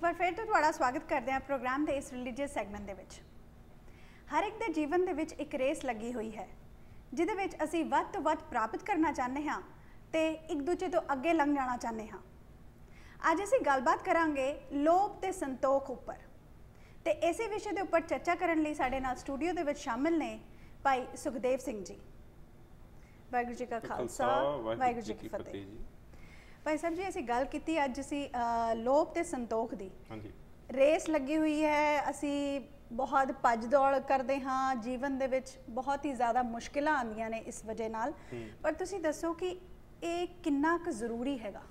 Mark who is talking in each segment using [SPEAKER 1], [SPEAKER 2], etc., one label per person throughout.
[SPEAKER 1] बार फिर तो तुहाड़ा स्वागत करते हैं प्रोग्राम के इस रिलीजियस सैगमेंट दे विच। हर एक दे जीवन दे विच एक रेस लगी हुई है जिहदे विच असीं वध तो वध प्राप्त करना चाहते हाँ ते एक दूजे तो अगे लंघ जाना चाहते हाँ। अज असीं गलबात करांगे लोभ ते संतोख उपर ते इसे विषय के उपर चर्चा करने लई साडे नाल स्टूडियो दे विच शामिल ने भाई सुखदेव सिंह जी। वाहिगुरू जी का खालसा वाहिगुरू जी की फतेह। भाई साहब जी असीं गल कीती अज असीं लोभ ते संतोख दी। रेस लगी हुई है, असीं बहुत भज दौड़ करते हाँ, जीवन दे विच बहुत ही ज़्यादा मुश्किलां आंदियां ने इस वजह नाल, पर तुसीं दसो कि ये किन्ना क जरूरी हैगा।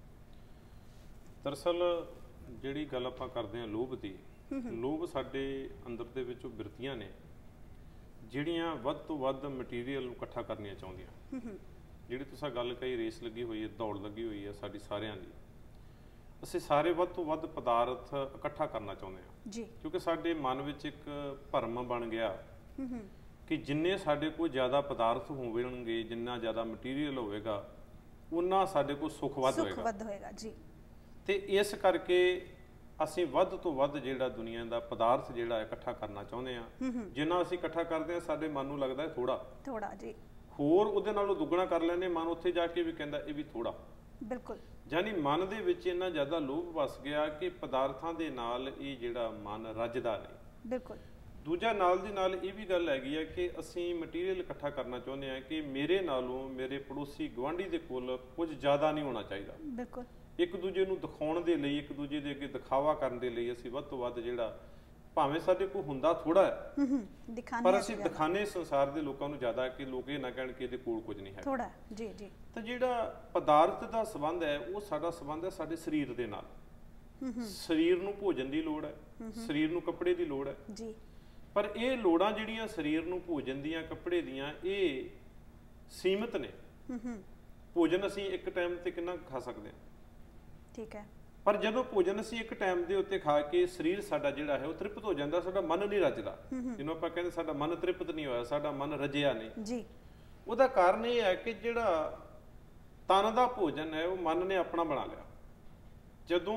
[SPEAKER 2] दरअसल जिहड़ी गल आपां करदे हां लोभ दी, लोभ साडे अंदर दे विच बिरतियां ने जिहड़ियां वध तो वध मटीरीअल नूं इकट्ठा करनियां चाहुंदियां। जिहड़ी तुसां गल कही रेस लगी हुई है, दौड़ लगी हुई है साडी सारियां दी। असीं सारे वध तो वध पदार्थ इकट्ठा करना चाहुंदे हां जी, क्योंकि साडे मन विच एक भरम बन गया कि जिन्ने साडे कोल ज़्यादा पदार्थ होवणगे, जिन्ना ज़्यादा मटीरीअल होवेगा उन्ना साडे कोल सुख वध होएगा जी। ते इस करके असीं वध तो वध जिहड़ा दुनिया दा पदार्थ जिहड़ा इकट्ठा करना चाहुंदे हां। जिन्ना असीं इकट्ठा करदे हां साडे मन नूं लगदा है थोड़ा जी, होर उहदे नालों दुगना कर लैंदे मन, उत्थे जाके भी कहंदा ये भी थोड़ा। बिल्कुल, यानी मन दे विच इन्ना ज़्यादा लोभ वस गया कि पदार्थां दे नाल ये जिहड़ा मन रजदा नहीं। बिल्कुल। दूजा नाल दी नाल ये भी गल हैगी है कि असीं मटीरीअल इकट्ठा करना चाहुंदे हां कि मेरे नालों मेरे पड़ोसी गुआंढी दे कोल कुछ ज़्यादा नहीं होना चाहिदा। बिल्कुल। एक दूजे नूं दिखाउण दे लई, एक दूजे दे अगे दिखावा करन दे लई असीं वध तो वध जिहड़ा भावें साडे कोल हुंदा थोड़ा है पर असीं दिखाने संसार दे लोकां नूं ज़्यादा कि लोक ये ना कहण कि इहदे कोल कुछ नहीं है थोड़ा जी जी। तो जिहड़ा पदार्थ दा संबंध है वो साडा संबंध है साडे शरीर दे नाल। शरीर नूं भोजन दी लोड़ है, शरीर नूं कपड़े दी लोड़ है जी, पर ये लोड़ां जिहड़ियां शरीर नूं भोजन दियां कपड़े दियां ये सीमित ने। भोजन असीं एक टाइम ते किन्ना खा सकदे हां, ठीक है, पर जदों भोजन असीं एक टाइम दे उत्ते खा के शरीर साडा जिहड़ा है वो तृप्त हो जांदा, साडा मन नहीं रजदा। जिन्हों आपां कहंदे साडा मन तृप्त नहीं होया, साडा मन रजिया नहीं जी। ਉਹਦਾ ਕਾਰਨ ਇਹ ਹੈ ਕਿ ਜਿਹੜਾ ਤਨ ਦਾ ਭੋਜਨ ਹੈ ਉਹ ਮਨ ਨੇ ਆਪਣਾ ਬਣਾ ਲਿਆ। ਜਦੋਂ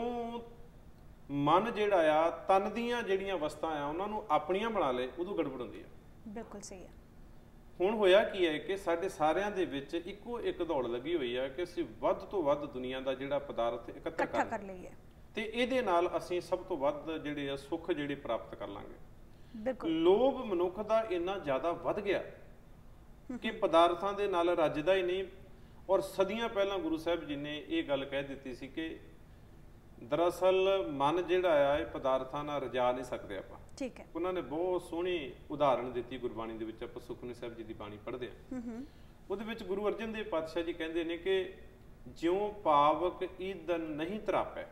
[SPEAKER 2] ਮਨ ਜਿਹੜਾ ਆ ਤਨ ਦੀਆਂ ਜਿਹੜੀਆਂ ਵਸਤਾਂ ਆ ਉਹਨਾਂ ਨੂੰ ਆਪਣੀਆਂ ਬਣਾ ਲੇ ਉਦੋਂ ਗੜਬੜ ਹੁੰਦੀ ਆ। ਬਿਲਕੁਲ ਸਹੀ ਹੈ। ਹੁਣ ਹੋਇਆ ਕੀ ਹੈ ਕਿ ਸਾਡੇ ਸਾਰਿਆਂ ਦੇ ਵਿੱਚ ਇੱਕੋ ਇੱਕ ਦੌੜ ਲੱਗੀ ਹੋਈ ਹੈ ਕਿ ਅਸੀਂ ਵੱਧ ਤੋਂ ਵੱਧ ਦੁਨੀਆ ਦਾ ਜਿਹੜਾ ਪਦਾਰਥ ਇਕੱਠਾ ਕਰ ਲਈਏ ਤੇ ਇਹਦੇ ਨਾਲ ਅਸੀਂ ਸਭ ਤੋਂ ਵੱਧ ਜਿਹੜੇ ਆ ਸੁੱਖ ਜਿਹੜੇ ਪ੍ਰਾਪਤ ਕਰ ਲਾਂਗੇ। ਬਿਲਕੁਲ। ਲੋਭ ਮਨੁੱਖ ਦਾ ਇੰਨਾ ਜ਼ਿਆਦਾ ਵੱਧ ਗਿਆ कि पदार्थां दे नाल रजदा ही नहीं। और सदियां पहला गुरु साहब जी ने ये गल कह दी सी कि दरअसल मन जिहड़ा आ ये पदार्थां नाल रजा नहीं सकदे आपां। ठीक है। उन्होंने बहुत सोहनी उदाहरण दी गुरबाणी दे विच आपां सुखमनी साहब जी दी बाणी पढ़दे हां। उहदे विच गुरु अर्जन देव पातशाह जी कहंदे ने कि ज्यों पावक ईंधन नहीं तरापै,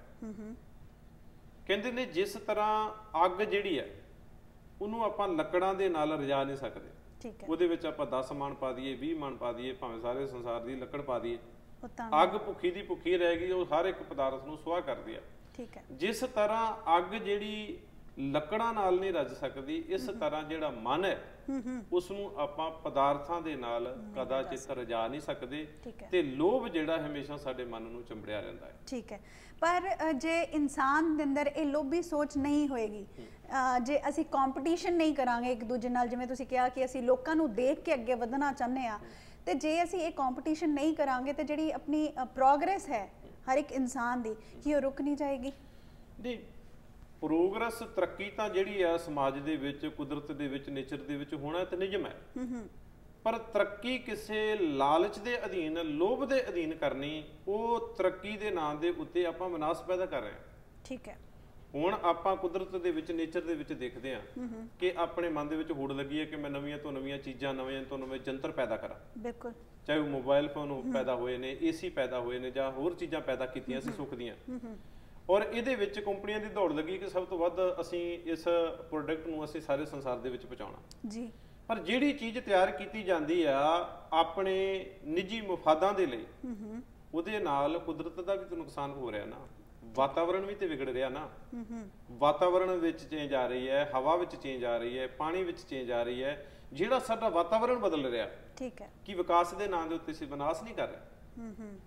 [SPEAKER 2] कहंदे ने जिस तरह अग जिहड़ी है उहनूं आपां लकड़ां दे नाल रजा नहीं सकदे। ਉਹਦੇ ਵਿੱਚ ਆਪਾਂ 10 ਮਣ ਪਾ ਦਈਏ, 20 ਮਣ ਪਾ ਦਈਏ, ਭਾਵੇਂ ਸਾਰੇ ਸੰਸਾਰ ਦੀ ਲੱਕੜ ਪਾ ਦਈਏ, ਅੱਗ ਭੁੱਖੀ ਦੀ ਭੁੱਖੀ ਰਹਿ ਗਈ, ਉਹ ਹਰ ਇੱਕ ਪਦਾਰਥ ਨੂੰ ਸੁਆਹ ਕਰਦੀ ਆ। ਠੀਕ ਹੈ। ਜਿਸ ਤਰ੍ਹਾਂ ਅੱਗ ਜਿਹੜੀ ਲੱਕੜਾਂ ਨਾਲ ਨਹੀਂ ਰਜ ਸਕਦੀ, ਇਸ ਤਰ੍ਹਾਂ ਜਿਹੜਾ ਮਨ ਹੈ ਉਸ ਨੂੰ ਆਪਾਂ ਪਦਾਰਥਾਂ ਦੇ ਨਾਲ ਕਦਾਚਿਤ ਰਜਾ ਨਹੀਂ ਸਕਦੇ ਤੇ ਲੋਭ ਜਿਹੜਾ ਹਮੇਸ਼ਾ ਸਾਡੇ ਮਨ ਨੂੰ ਚੰਬੜਿਆ ਰਹਿੰਦਾ ਹੈ। ਠੀਕ ਹੈ। पर जे इंसान दे अंदर ये लोभी सोच नहीं होएगी, जे असी कॉम्पीटिशन नहीं करांगे एक दूजे नाल, जिवें तुसीं कहा कि असी लोकां नूं देख के अगे वधना चाहते हैं, तो जे असी ये कॉम्पीटिशन नहीं करांगे तो जिहड़ी अपनी प्रोग्रेस है हर एक इंसान दी कि वो रुक नहीं जाएगी। जी, प्रोग्रेस तरक्की तां जिहड़ी है समाज दे विच, कुदरत दे विच, नेचर दे विच होना ते निजम है, पर तरक्की किसी लालच के अधीन, लोभ के अधीन करनी, वो तरक्की के नाम के उत्ते आपां विनाश पैदा कर रहे हैं। ठीक है। हुण आपां कुदरत दे विच, नेचर दे विच देखदे हां कि अपने मन दे विच होड़ लगी है कि मैं नवीं तो नवीं चीज़ां, नवें तो नवें जंतर पैदा करा। बिल्कुल। चाहे वो मोबाइल फोन पैदा होए ने, AC पैदा होए ने, जां होर चीज़ां पैदा कीतियां सी सुख दियां, और इहदे विच कंपनियां दी दौड़ लगी कि सब तो वध असीं इस प्रोडक्ट नूं असीं सारे संसार दे विच पहुंचाउणा जी। पर जिहड़ी चीज़ तैयार की जाती है अपने निजी मुफादां दे लई, उहदे नाल कुदरत दा भी तो नुकसान हो रहा ना, वातावरण भी तो बिगड़ रहा ना। वातावरण विच चेंज आ रही है, हवा विच चेंज आ रही है, पानी विच चेंज आ रही है, जिहड़ा साडा वातावरण बदल रहा। ठीक है। कि विकास दे नाम दे उत्ते असीं विनाश नहीं कर रहे।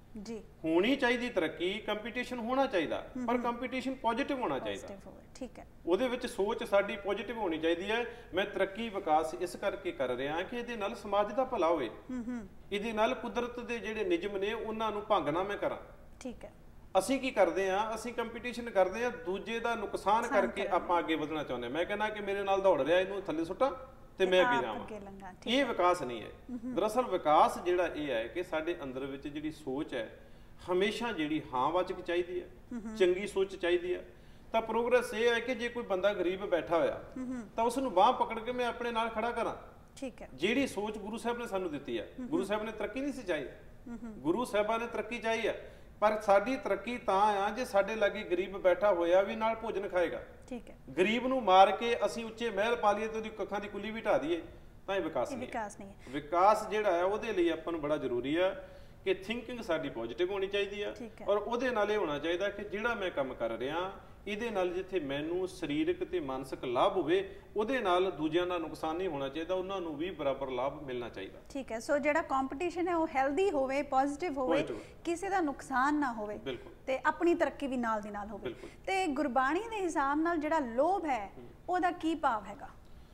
[SPEAKER 1] जी
[SPEAKER 2] ਹੋਣੀ ਚਾਹੀਦੀ ਤਰੱਕੀ, ਕੰਪੀਟੀਸ਼ਨ ਹੋਣਾ ਚਾਹੀਦਾ, ਪਰ ਕੰਪੀਟੀਸ਼ਨ ਪੋਜ਼ਿਟਿਵ ਹੋਣਾ ਚਾਹੀਦਾ।
[SPEAKER 1] ਠੀਕ ਹੈ,
[SPEAKER 2] ਉਹਦੇ ਵਿੱਚ ਸੋਚ ਸਾਡੀ ਪੋਜ਼ਿਟਿਵ ਹੋਣੀ ਚਾਹੀਦੀ ਹੈ। ਮੈਂ ਤਰੱਕੀ ਵਿਕਾਸ ਇਸ ਕਰਕੇ ਕਰ ਰਿਹਾ ਕਿ ਇਹਦੇ ਨਾਲ ਸਮਾਜ ਦਾ ਭਲਾ ਹੋਵੇ, ਇਹਦੇ ਨਾਲ ਕੁਦਰਤ ਦੇ ਜਿਹੜੇ ਨਿਯਮ ਨੇ ਉਹਨਾਂ ਨੂੰ ਭੰਗ ਨਾ ਮੈਂ ਕਰਾਂ।
[SPEAKER 1] ਠੀਕ ਹੈ।
[SPEAKER 2] ਅਸੀਂ ਕੀ ਕਰਦੇ ਆ, ਅਸੀਂ ਕੰਪੀਟੀਸ਼ਨ ਕਰਦੇ ਆ, ਦੂਜੇ ਦਾ ਨੁਕਸਾਨ ਕਰਕੇ ਆਪਾਂ ਅੱਗੇ ਵਧਣਾ ਚਾਹੁੰਦੇ ਆ। ਮੈਂ ਕਹਿੰਦਾ ਕਿ ਮੇਰੇ ਨਾਲ ਦੌੜ ਰਿਹਾ, ਇਹਨੂੰ ਥੱਲੇ ਸੁੱਟਾਂ ਤੇ ਮੈਂ ਅੱਗੇ ਜਾਵਾਂ। ਇਹ ਵਿਕਾਸ ਨਹੀਂ ਹੈ। ਦਰਅਸਲ ਵਿਕਾਸ ਜਿਹੜਾ ਇਹ ਹੈ ਕਿ ਸਾਡੇ ਅੰਦਰ ਵਿੱਚ ਜਿਹੜੀ ਸੋਚ ਹੈ ਹਮੇਸ਼ਾ ਜਿਹੜੀ ਹਾਂ ਵਾਚਕ ਚਾਹੀਦੀ ਹੈ, ਚੰਗੀ ਸੋਚ ਚਾਹੀਦੀ ਹੈ। ਤਾਂ ਪ੍ਰੋਗਰੈਸ ਇਹ ਹੈ ਕਿ ਜੇ ਕੋਈ ਬੰਦਾ ਗਰੀਬ ਬੈਠਾ ਹੋਇਆ ਤਾਂ ਉਸ ਨੂੰ ਬਾਹ ਪਕੜ ਕੇ ਮੈਂ ਆਪਣੇ ਨਾਲ ਖੜਾ ਕਰਾਂ।
[SPEAKER 1] ਠੀਕ ਹੈ।
[SPEAKER 2] ਜਿਹੜੀ ਸੋਚ ਗੁਰੂ ਸਾਹਿਬ ਨੇ ਸਾਨੂੰ ਦਿੱਤੀ ਹੈ, ਗੁਰੂ ਸਾਹਿਬ ਨੇ ਤਰੱਕੀ ਨਹੀਂ ਸੀ ਚਾਹੀ, ਗੁਰੂ ਸਾਹਿਬਾਂ ਨੇ ਤਰੱਕੀ ਚਾਹੀ ਹੈ, ਪਰ ਸਾਡੀ ਤਰੱਕੀ ਤਾਂ ਆ ਜੇ ਸਾਡੇ ਲਾਗੇ ਗਰੀਬ ਬੈਠਾ ਹੋਇਆ ਵੀ ਨਾਲ ਭੋਜਨ ਖਾਏਗਾ। ਠੀਕ ਹੈ। ਗਰੀਬ ਨੂੰ ਮਾਰ ਕੇ ਅਸੀਂ ਉੱਚੇ ਮਹਿਲ ਪਾ ਲਈਏ ਤੇ ਉਹਦੀ ਕੱਖਾਂ ਦੀ ਕੁੱਲੀ ਵੀ ਢਾ ਦਈਏ ਤਾਂ ਇਹ ਵਿਕਾਸ ਨਹੀਂ ਹੈ। ਵਿਕਾਸ ਜਿਹੜਾ ਹੈ ਉਹਦੇ ਲਈ ਆਪਾਂ ਨੂੰ ਬੜਾ ਜ਼ਰੂਰੀ ਆ ਕਿ ਥਿੰਕਿੰਗ ਸਾਡੀ ਪੋਜ਼ਿਟਿਵ ਹੋਣੀ ਚਾਹੀਦੀ ਆ, ਔਰ ਉਹਦੇ ਨਾਲ ਇਹ ਹੋਣਾ ਚਾਹੀਦਾ ਕਿ ਜਿਹੜਾ ਮੈਂ ਕੰਮ ਕਰ ਰਿਹਾ ਇਹਦੇ ਨਾਲ ਜਿੱਥੇ ਮੈਨੂੰ ਸਰੀਰਕ ਤੇ ਮਾਨਸਿਕ ਲਾਭ ਹੋਵੇ ਉਹਦੇ ਨਾਲ ਦੂਜਿਆਂ ਦਾ ਨੁਕਸਾਨ ਨਹੀਂ ਹੋਣਾ ਚਾਹੀਦਾ, ਉਹਨਾਂ ਨੂੰ ਵੀ ਬਰਾਬਰ ਲਾਭ ਮਿਲਣਾ ਚਾਹੀਦਾ।
[SPEAKER 1] ਠੀਕ ਹੈ। ਸੋ ਜਿਹੜਾ ਕੰਪੀਟੀਸ਼ਨ ਹੈ ਉਹ ਹੈਲਦੀ ਹੋਵੇ, ਪੋਜ਼ਿਟਿਵ ਹੋਵੇ, ਕਿਸੇ ਦਾ ਨੁਕਸਾਨ ਨਾ ਹੋਵੇ ਤੇ ਆਪਣੀ ਤਰੱਕੀ ਵੀ ਨਾਲ ਦੀ ਨਾਲ ਹੋਵੇ। ਤੇ ਗੁਰਬਾਣੀ ਦੇ ਹਿਸਾਬ ਨਾਲ ਜਿਹੜਾ ਲੋਭ ਹੈ ਉਹਦਾ ਕੀ ਭਾਵ ਹੈਗਾ?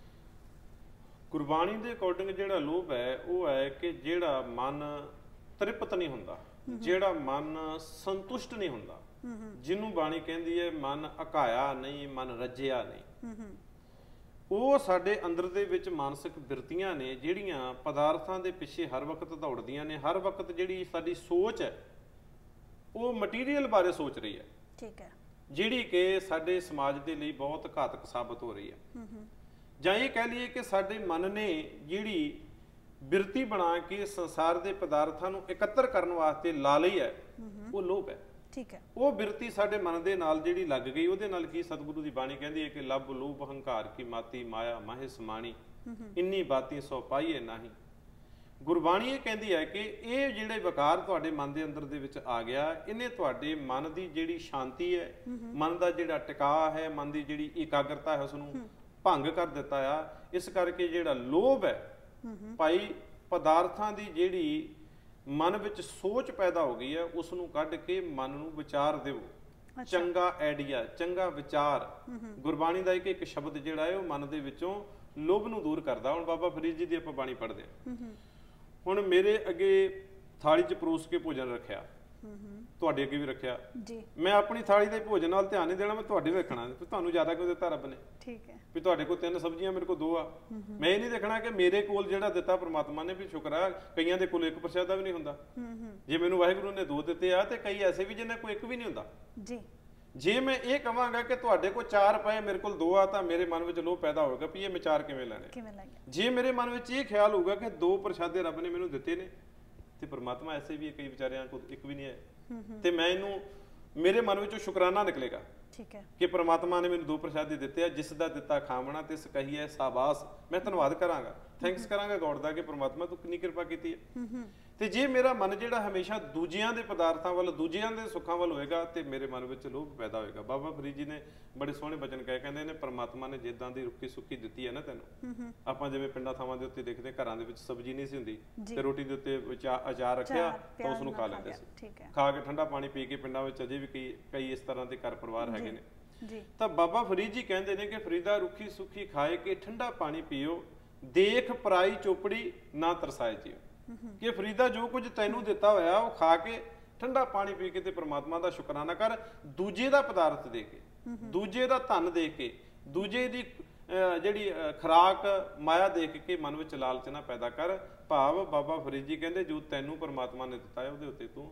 [SPEAKER 2] ਗੁਰਬਾਣੀ ਦੇ ਅਕੋਰਡਿੰਗ ਜਿਹੜਾ ਲੋਭ ਹੈ ਉਹ ਹੈ ਕਿ ਜਿਹੜਾ ਮਨ ਤ੍ਰਿਪਤ ਨਹੀਂ ਹੁੰਦਾ, ਜਿਹੜਾ ਮਨ ਸੰਤੁਸ਼ਟ ਨਹੀਂ ਹੁੰਦਾ, ਜਿਹਨੂੰ ਬਾਣੀ ਕਹਿੰਦੀ ਹੈ ਮਨ ਅਕਾਇਆ ਨਹੀਂ, ਮਨ ਰੱਜਿਆ ਨਹੀਂ, ਉਹ ਸਾਡੇ ਅੰਦਰ ਦੇ ਵਿੱਚ ਮਾਨਸਿਕ ਬਿਰਤੀਆਂ ਨੇ ਜਿਹੜੀਆਂ ਪਦਾਰਥਾਂ ਦੇ ਪਿੱਛੇ ਹਰ ਵਕਤ ਦੌੜਦੀਆਂ ਨੇ। ਹਰ ਵਕਤ ਜਿਹੜੀ ਸਾਡੀ ਸੋਚ ਹੈ ਉਹ ਮਟੀਰੀਅਲ ਬਾਰੇ ਸੋਚ ਰਹੀ ਹੈ।
[SPEAKER 1] ਠੀਕ ਹੈ।
[SPEAKER 2] ਜਿਹੜੀ ਕਿ ਸਾਡੇ ਸਮਾਜ ਦੇ ਲਈ ਬਹੁਤ ਘਾਤਕ ਸਾਬਤ ਹੋ ਰਹੀ ਹੈ। ਜਾਂ ਇਹ ਕਹਿ ਲਈਏ ਕਿ ਸਾਡੇ ਮਨ ਨੇ ਜਿਹੜੀ ਬਿਰਤੀ ਬਣਾ ਕੇ ਸੰਸਾਰ ਦੇ ਪਦਾਰਥਾਂ ਨੂੰ ਇਕੱਤਰ ਕਰਨ ਵਾਸਤੇ ਲਾ ਲਈ ਹੈ, ਉਹ ਲੋਭ ਹੈ।
[SPEAKER 1] ਠੀਕ ਹੈ।
[SPEAKER 2] ਉਹ ਬਿਰਤੀ ਸਾਡੇ ਮਨ ਦੇ ਨਾਲ ਜਿਹੜੀ ਲੱਗ ਗਈ, ਉਹਦੇ ਨਾਲ ਕੀ ਸਤਿਗੁਰੂ ਦੀ ਬਾਣੀ ਕਹਿੰਦੀ ਹੈ ਕਿ ਲੱਭ ਲੋਭ ਹੰਕਾਰ ਕੀ ਮਾਤੀ ਮਾਇਆ ਮਾਹੇ ਸਮਾਣੀ, ਇੰਨੀ ਬਾਤੀ ਸੋ ਪਾਈਏ ਨਹੀਂ। ਗੁਰਬਾਣੀ ਇਹ ਕਹਿੰਦੀ ਹੈ ਕਿ ਇਹ ਜਿਹੜੇ ਵਿਕਾਰ ਤੁਹਾਡੇ ਮਨ ਦੇ ਅੰਦਰ ਦੇ ਵਿੱਚ ਆ ਗਿਆ, ਇਹਨੇ ਤੁਹਾਡੇ ਮਨ ਦੀ ਜਿਹੜੀ ਸ਼ਾਂਤੀ ਹੈ, ਮਨ ਦਾ ਜਿਹੜਾ ਟਿਕਾਅ ਹੈ, ਮਨ ਦੀ ਜਿਹੜੀ ਇਕਾਗਰਤਾ ਹੈ ਉਸ ਨੂੰ ਭੰਗ ਕਰ ਦਿੱਤਾ ਆ। ਇਸ ਕਰਕੇ ਜਿਹੜਾ ਲੋਭ ਹੈ ਭਾਈ, ਪਦਾਰਥਾਂ ਦੀ ਜਿਹੜੀ ਮਨ ਵਿੱਚ ਸੋਚ ਪੈਦਾ ਹੋ ਗਈ ਹੈ ਉਸ ਨੂੰ ਕੱਢ ਕੇ ਮਨ ਨੂੰ ਵਿਚਾਰ ਦਿਓ। ਚੰਗਾ ਆਈਡੀਆ, ਚੰਗਾ ਵਿਚਾਰ। ਗੁਰਬਾਣੀ ਦਾ ਇੱਕ ਸ਼ਬਦ ਜਿਹੜਾ ਹੈ ਉਹ ਮਨ ਦੇ ਵਿੱਚੋਂ ਲੋਭ ਨੂੰ ਦੂਰ ਕਰਦਾ। ਹੁਣ ਬਾਬਾ ਫਰੀਦ ਜੀ ਦੀ ਆਪਾਂ ਬਾਣੀ ਪੜ੍ਹਦੇ ਹਾਂ। ਹੁਣ ਮੇਰੇ ਅੱਗੇ ਥਾਲੀ 'ਚ ਪਰੋਸ ਕੇ ਭੋਜਨ ਰੱਖਿਆ, ਤੁਹਾਡੇ ਅੱਗੇ ਵੀ ਰੱਖਿਆ ਜੀ। ਮੈਂ ਆਪਣੀ ਥਾਲੀ ਦੇ ਭੋਜਨ ਨਾਲ ਧਿਆਨ ਨਹੀਂ ਦੇਣਾ, ਮੈਂ ਤੁਹਾਡੇ ਵੇਖਣਾ ਵੀ ਤੁਹਾਨੂੰ ਜ਼ਿਆਦਾ ਕਿਉਂ ਦਿੱਤਾ ਰੱਬ ਨੇ। ਠੀਕ ਹੈ। ਵੀ ਤੁਹਾਡੇ ਕੋਲ 3 ਸਬਜ਼ੀਆਂ, ਮੇਰੇ ਕੋਲ 2 ਆ। ਮੈਂ ਇਹ ਨਹੀਂ ਦੇਖਣਾ ਕਿ ਮੇਰੇ ਕੋਲ ਜਿਹੜਾ ਦਿੱਤਾ ਪ੍ਰਮਾਤਮਾ ਨੇ, ਵੀ ਸ਼ੁਕਰ ਆ ਕਈਆਂ ਦੇ ਕੋਲ 1 ਪ੍ਰਸ਼ਾਦਾ ਵੀ ਨਹੀਂ ਹੁੰਦਾ। ਜੇ ਮੈਨੂੰ ਵਾਹਿਗੁਰੂ ਨੇ 2 ਦਿੱਤੇ ਆ ਤੇ ਕਈ ਐਸੇ ਵੀ ਜਿਨ੍ਹਾਂ ਕੋਲ 1 ਵੀ ਨਹੀਂ ਹੁੰਦਾ ਜੀ। ਜੇ ਮੈਂ ਇਹ ਕਹਾਂਗਾ ਕਿ ਤੁਹਾਡੇ ਕੋਲ 4 ਪਏ, ਮੇਰੇ ਕੋਲ 2 ਆ, ਤਾਂ ਮੇਰੇ ਮਨ ਵਿੱਚ ਲੋਭ ਪੈਦਾ ਹੋਵੇਗਾ ਵੀ ਇਹ ਮੈਂ 4 ਕਿਵੇਂ ਲੈਣੇ। ਜੇ ਮੇਰੇ ਮਨ ਵਿੱਚ ਇਹ ਖਿਆਲ ਹੋਊਗਾ ਕਿ 2 ਪ੍ਰਸ਼ਾਦੇ ਰੱਬ ਨੇ ਮੈਨੂੰ ਦਿੱਤੇ ਨੇ ਤੇ ਪ੍ਰਮਾਤਮਾ ਐਸੇ ਵੀ ਕਈ ਵਿਚਾਰਿਆਂ ਕੋਲ 1 ਵੀ ਨਹੀਂ ਹੈ, ਤੇ ਮੈਂ ਇਹਨੂੰ ਮੇਰੇ ਮਨ ਵਿੱਚੋਂ ਸ਼ੁਕਰਾਨਾ ਨਿਕਲੇਗਾ। ਠੀਕ ਹੈ। ਕਿ ਪ੍ਰਮਾਤਮਾ ਨੇ ਮੈਨੂੰ 2 ਪ੍ਰਸ਼ਾਦੇ ਦਿੱਤੇ ਆ, ਜਿਸ ਦਾ ਦਿੱਤਾ ਖਾਵਣਾ ਤਿਸ ਕਹੀਏ ਸਾਬਾਸ। ਮੈਂ ਧੰਨਵਾਦ ਕਰਾਂਗਾ, ਥੈਂਕਸ ਕਰਾਂਗਾ ਗੋਡ ਦਾ ਕਿ ਪ੍ਰਮਾਤਮਾ ਤੂੰ ਕਿੰਨੀ ਕਿਰਪਾ ਕੀਤੀ ਹੈ। ਤੇ ਜੇ ਮੇਰਾ ਮਨ ਜਿਹੜਾ ਹਮੇਸ਼ਾ ਦੂਜਿਆਂ ਦੇ ਪਦਾਰਥਾਂ ਵੱਲ, ਦੂਜਿਆਂ ਦੇ ਸੁੱਖਾਂ ਵੱਲ ਹੋਏਗਾ ਤੇ ਮੇਰੇ ਮਨ ਵਿੱਚ ਲੋਭ ਪੈਦਾ ਹੋਏਗਾ। ਬਾਬਾ ਫਰੀਦ ਜੀ ਨੇ ਬੜੇ ਸੋਹਣੇ ਬਚਨ ਕਹਿੰਦੇ ਨੇ, ਪ੍ਰਮਾਤਮਾ ਨੇ ਜਿੱਦਾਂ ਦੀ ਰੁੱਖੀ ਸੁੱਕੀ ਦਿੱਤੀ ਹੈ ਨਾ ਤੈਨੂੰ, ਆਪਾਂ ਜਿਵੇਂ ਪਿੰਡਾਂ ਥਾਵਾਂ ਦੇ ਉੱਤੇ ਦੇਖਦੇ ਘਰਾਂ ਦੇ ਵਿੱਚ ਸਬਜ਼ੀ ਨਹੀਂ ਸੀ ਹੁੰਦੀ ਤੇ ਰੋਟੀ ਦੇ ਉੱਤੇ ਅਚਾਰ ਰੱਖਿਆ ਤਾਂ ਉਸ ਨੂੰ ਖਾ ਲੈਂਦੇ ਸੀ। ਖਾ ਕੇ ਠੰਡਾ ਪਾਣੀ ਪੀ ਕੇ, ਪਿੰਡਾਂ ਵਿੱਚ ਅਜੇ ਵੀ ਕਈ ਇਸ ਤਰ੍ਹਾਂ ਦੇ ਘਰ ਪਰਿਵਾਰ ਹੈਗੇ ਨੇ। ਤਾਂ ਬਾਬਾ ਫਰੀਦ ਜੀ ਕਹਿੰਦੇ ਨੇ ਕਿ ਫਰੀਦਾ ਰੁੱਖੀ ਸੁੱਕੀ ਖਾਏ ਕੇ ਠੰਡਾ ਪਾਣੀ ਪੀਓ, ਦੇਖ ਪਰਾਈ ਚੋਪੜੀ ਨਾ ਤਰਸਾਏ ਜੀਓ। ਕਿ ਫਰੀਦਾ ਜੋ ਕੁਝ ਤੈਨੂੰ ਦਿੱਤਾ ਹੋਇਆ ਉਹ ਖਾ ਕੇ, ਠੰਡਾ ਪਾਣੀ ਪੀ ਕੇ ਤੇ ਪ੍ਰਮਾਤਮਾ ਦਾ ਸ਼ੁਕਰਾਨਾ ਕਰ। ਦੂਜੇ ਦਾ ਪਦਾਰਥ ਦੇ ਕੇ, ਦੂਜੇ ਦਾ ਧਨ ਦੇ ਕੇ, ਦੂਜੇ ਦੀ ਜਿਹੜੀ ਖੁਰਾਕ ਮਾਇਆ ਦੇਖ ਕੇ ਮਨ ਵਿੱਚ ਲਾਲਚ ਨਾ ਪੈਦਾ ਕਰ। ਭਾਵ ਬਾਬਾ ਫਰੀਦ ਜੀ ਕਹਿੰਦੇ ਜੋ ਤੈਨੂੰ ਪ੍ਰਮਾਤਮਾ ਨੇ ਦਿੱਤਾ ਹੈ ਉਹਦੇ ਉੱਤੇ ਤੂੰ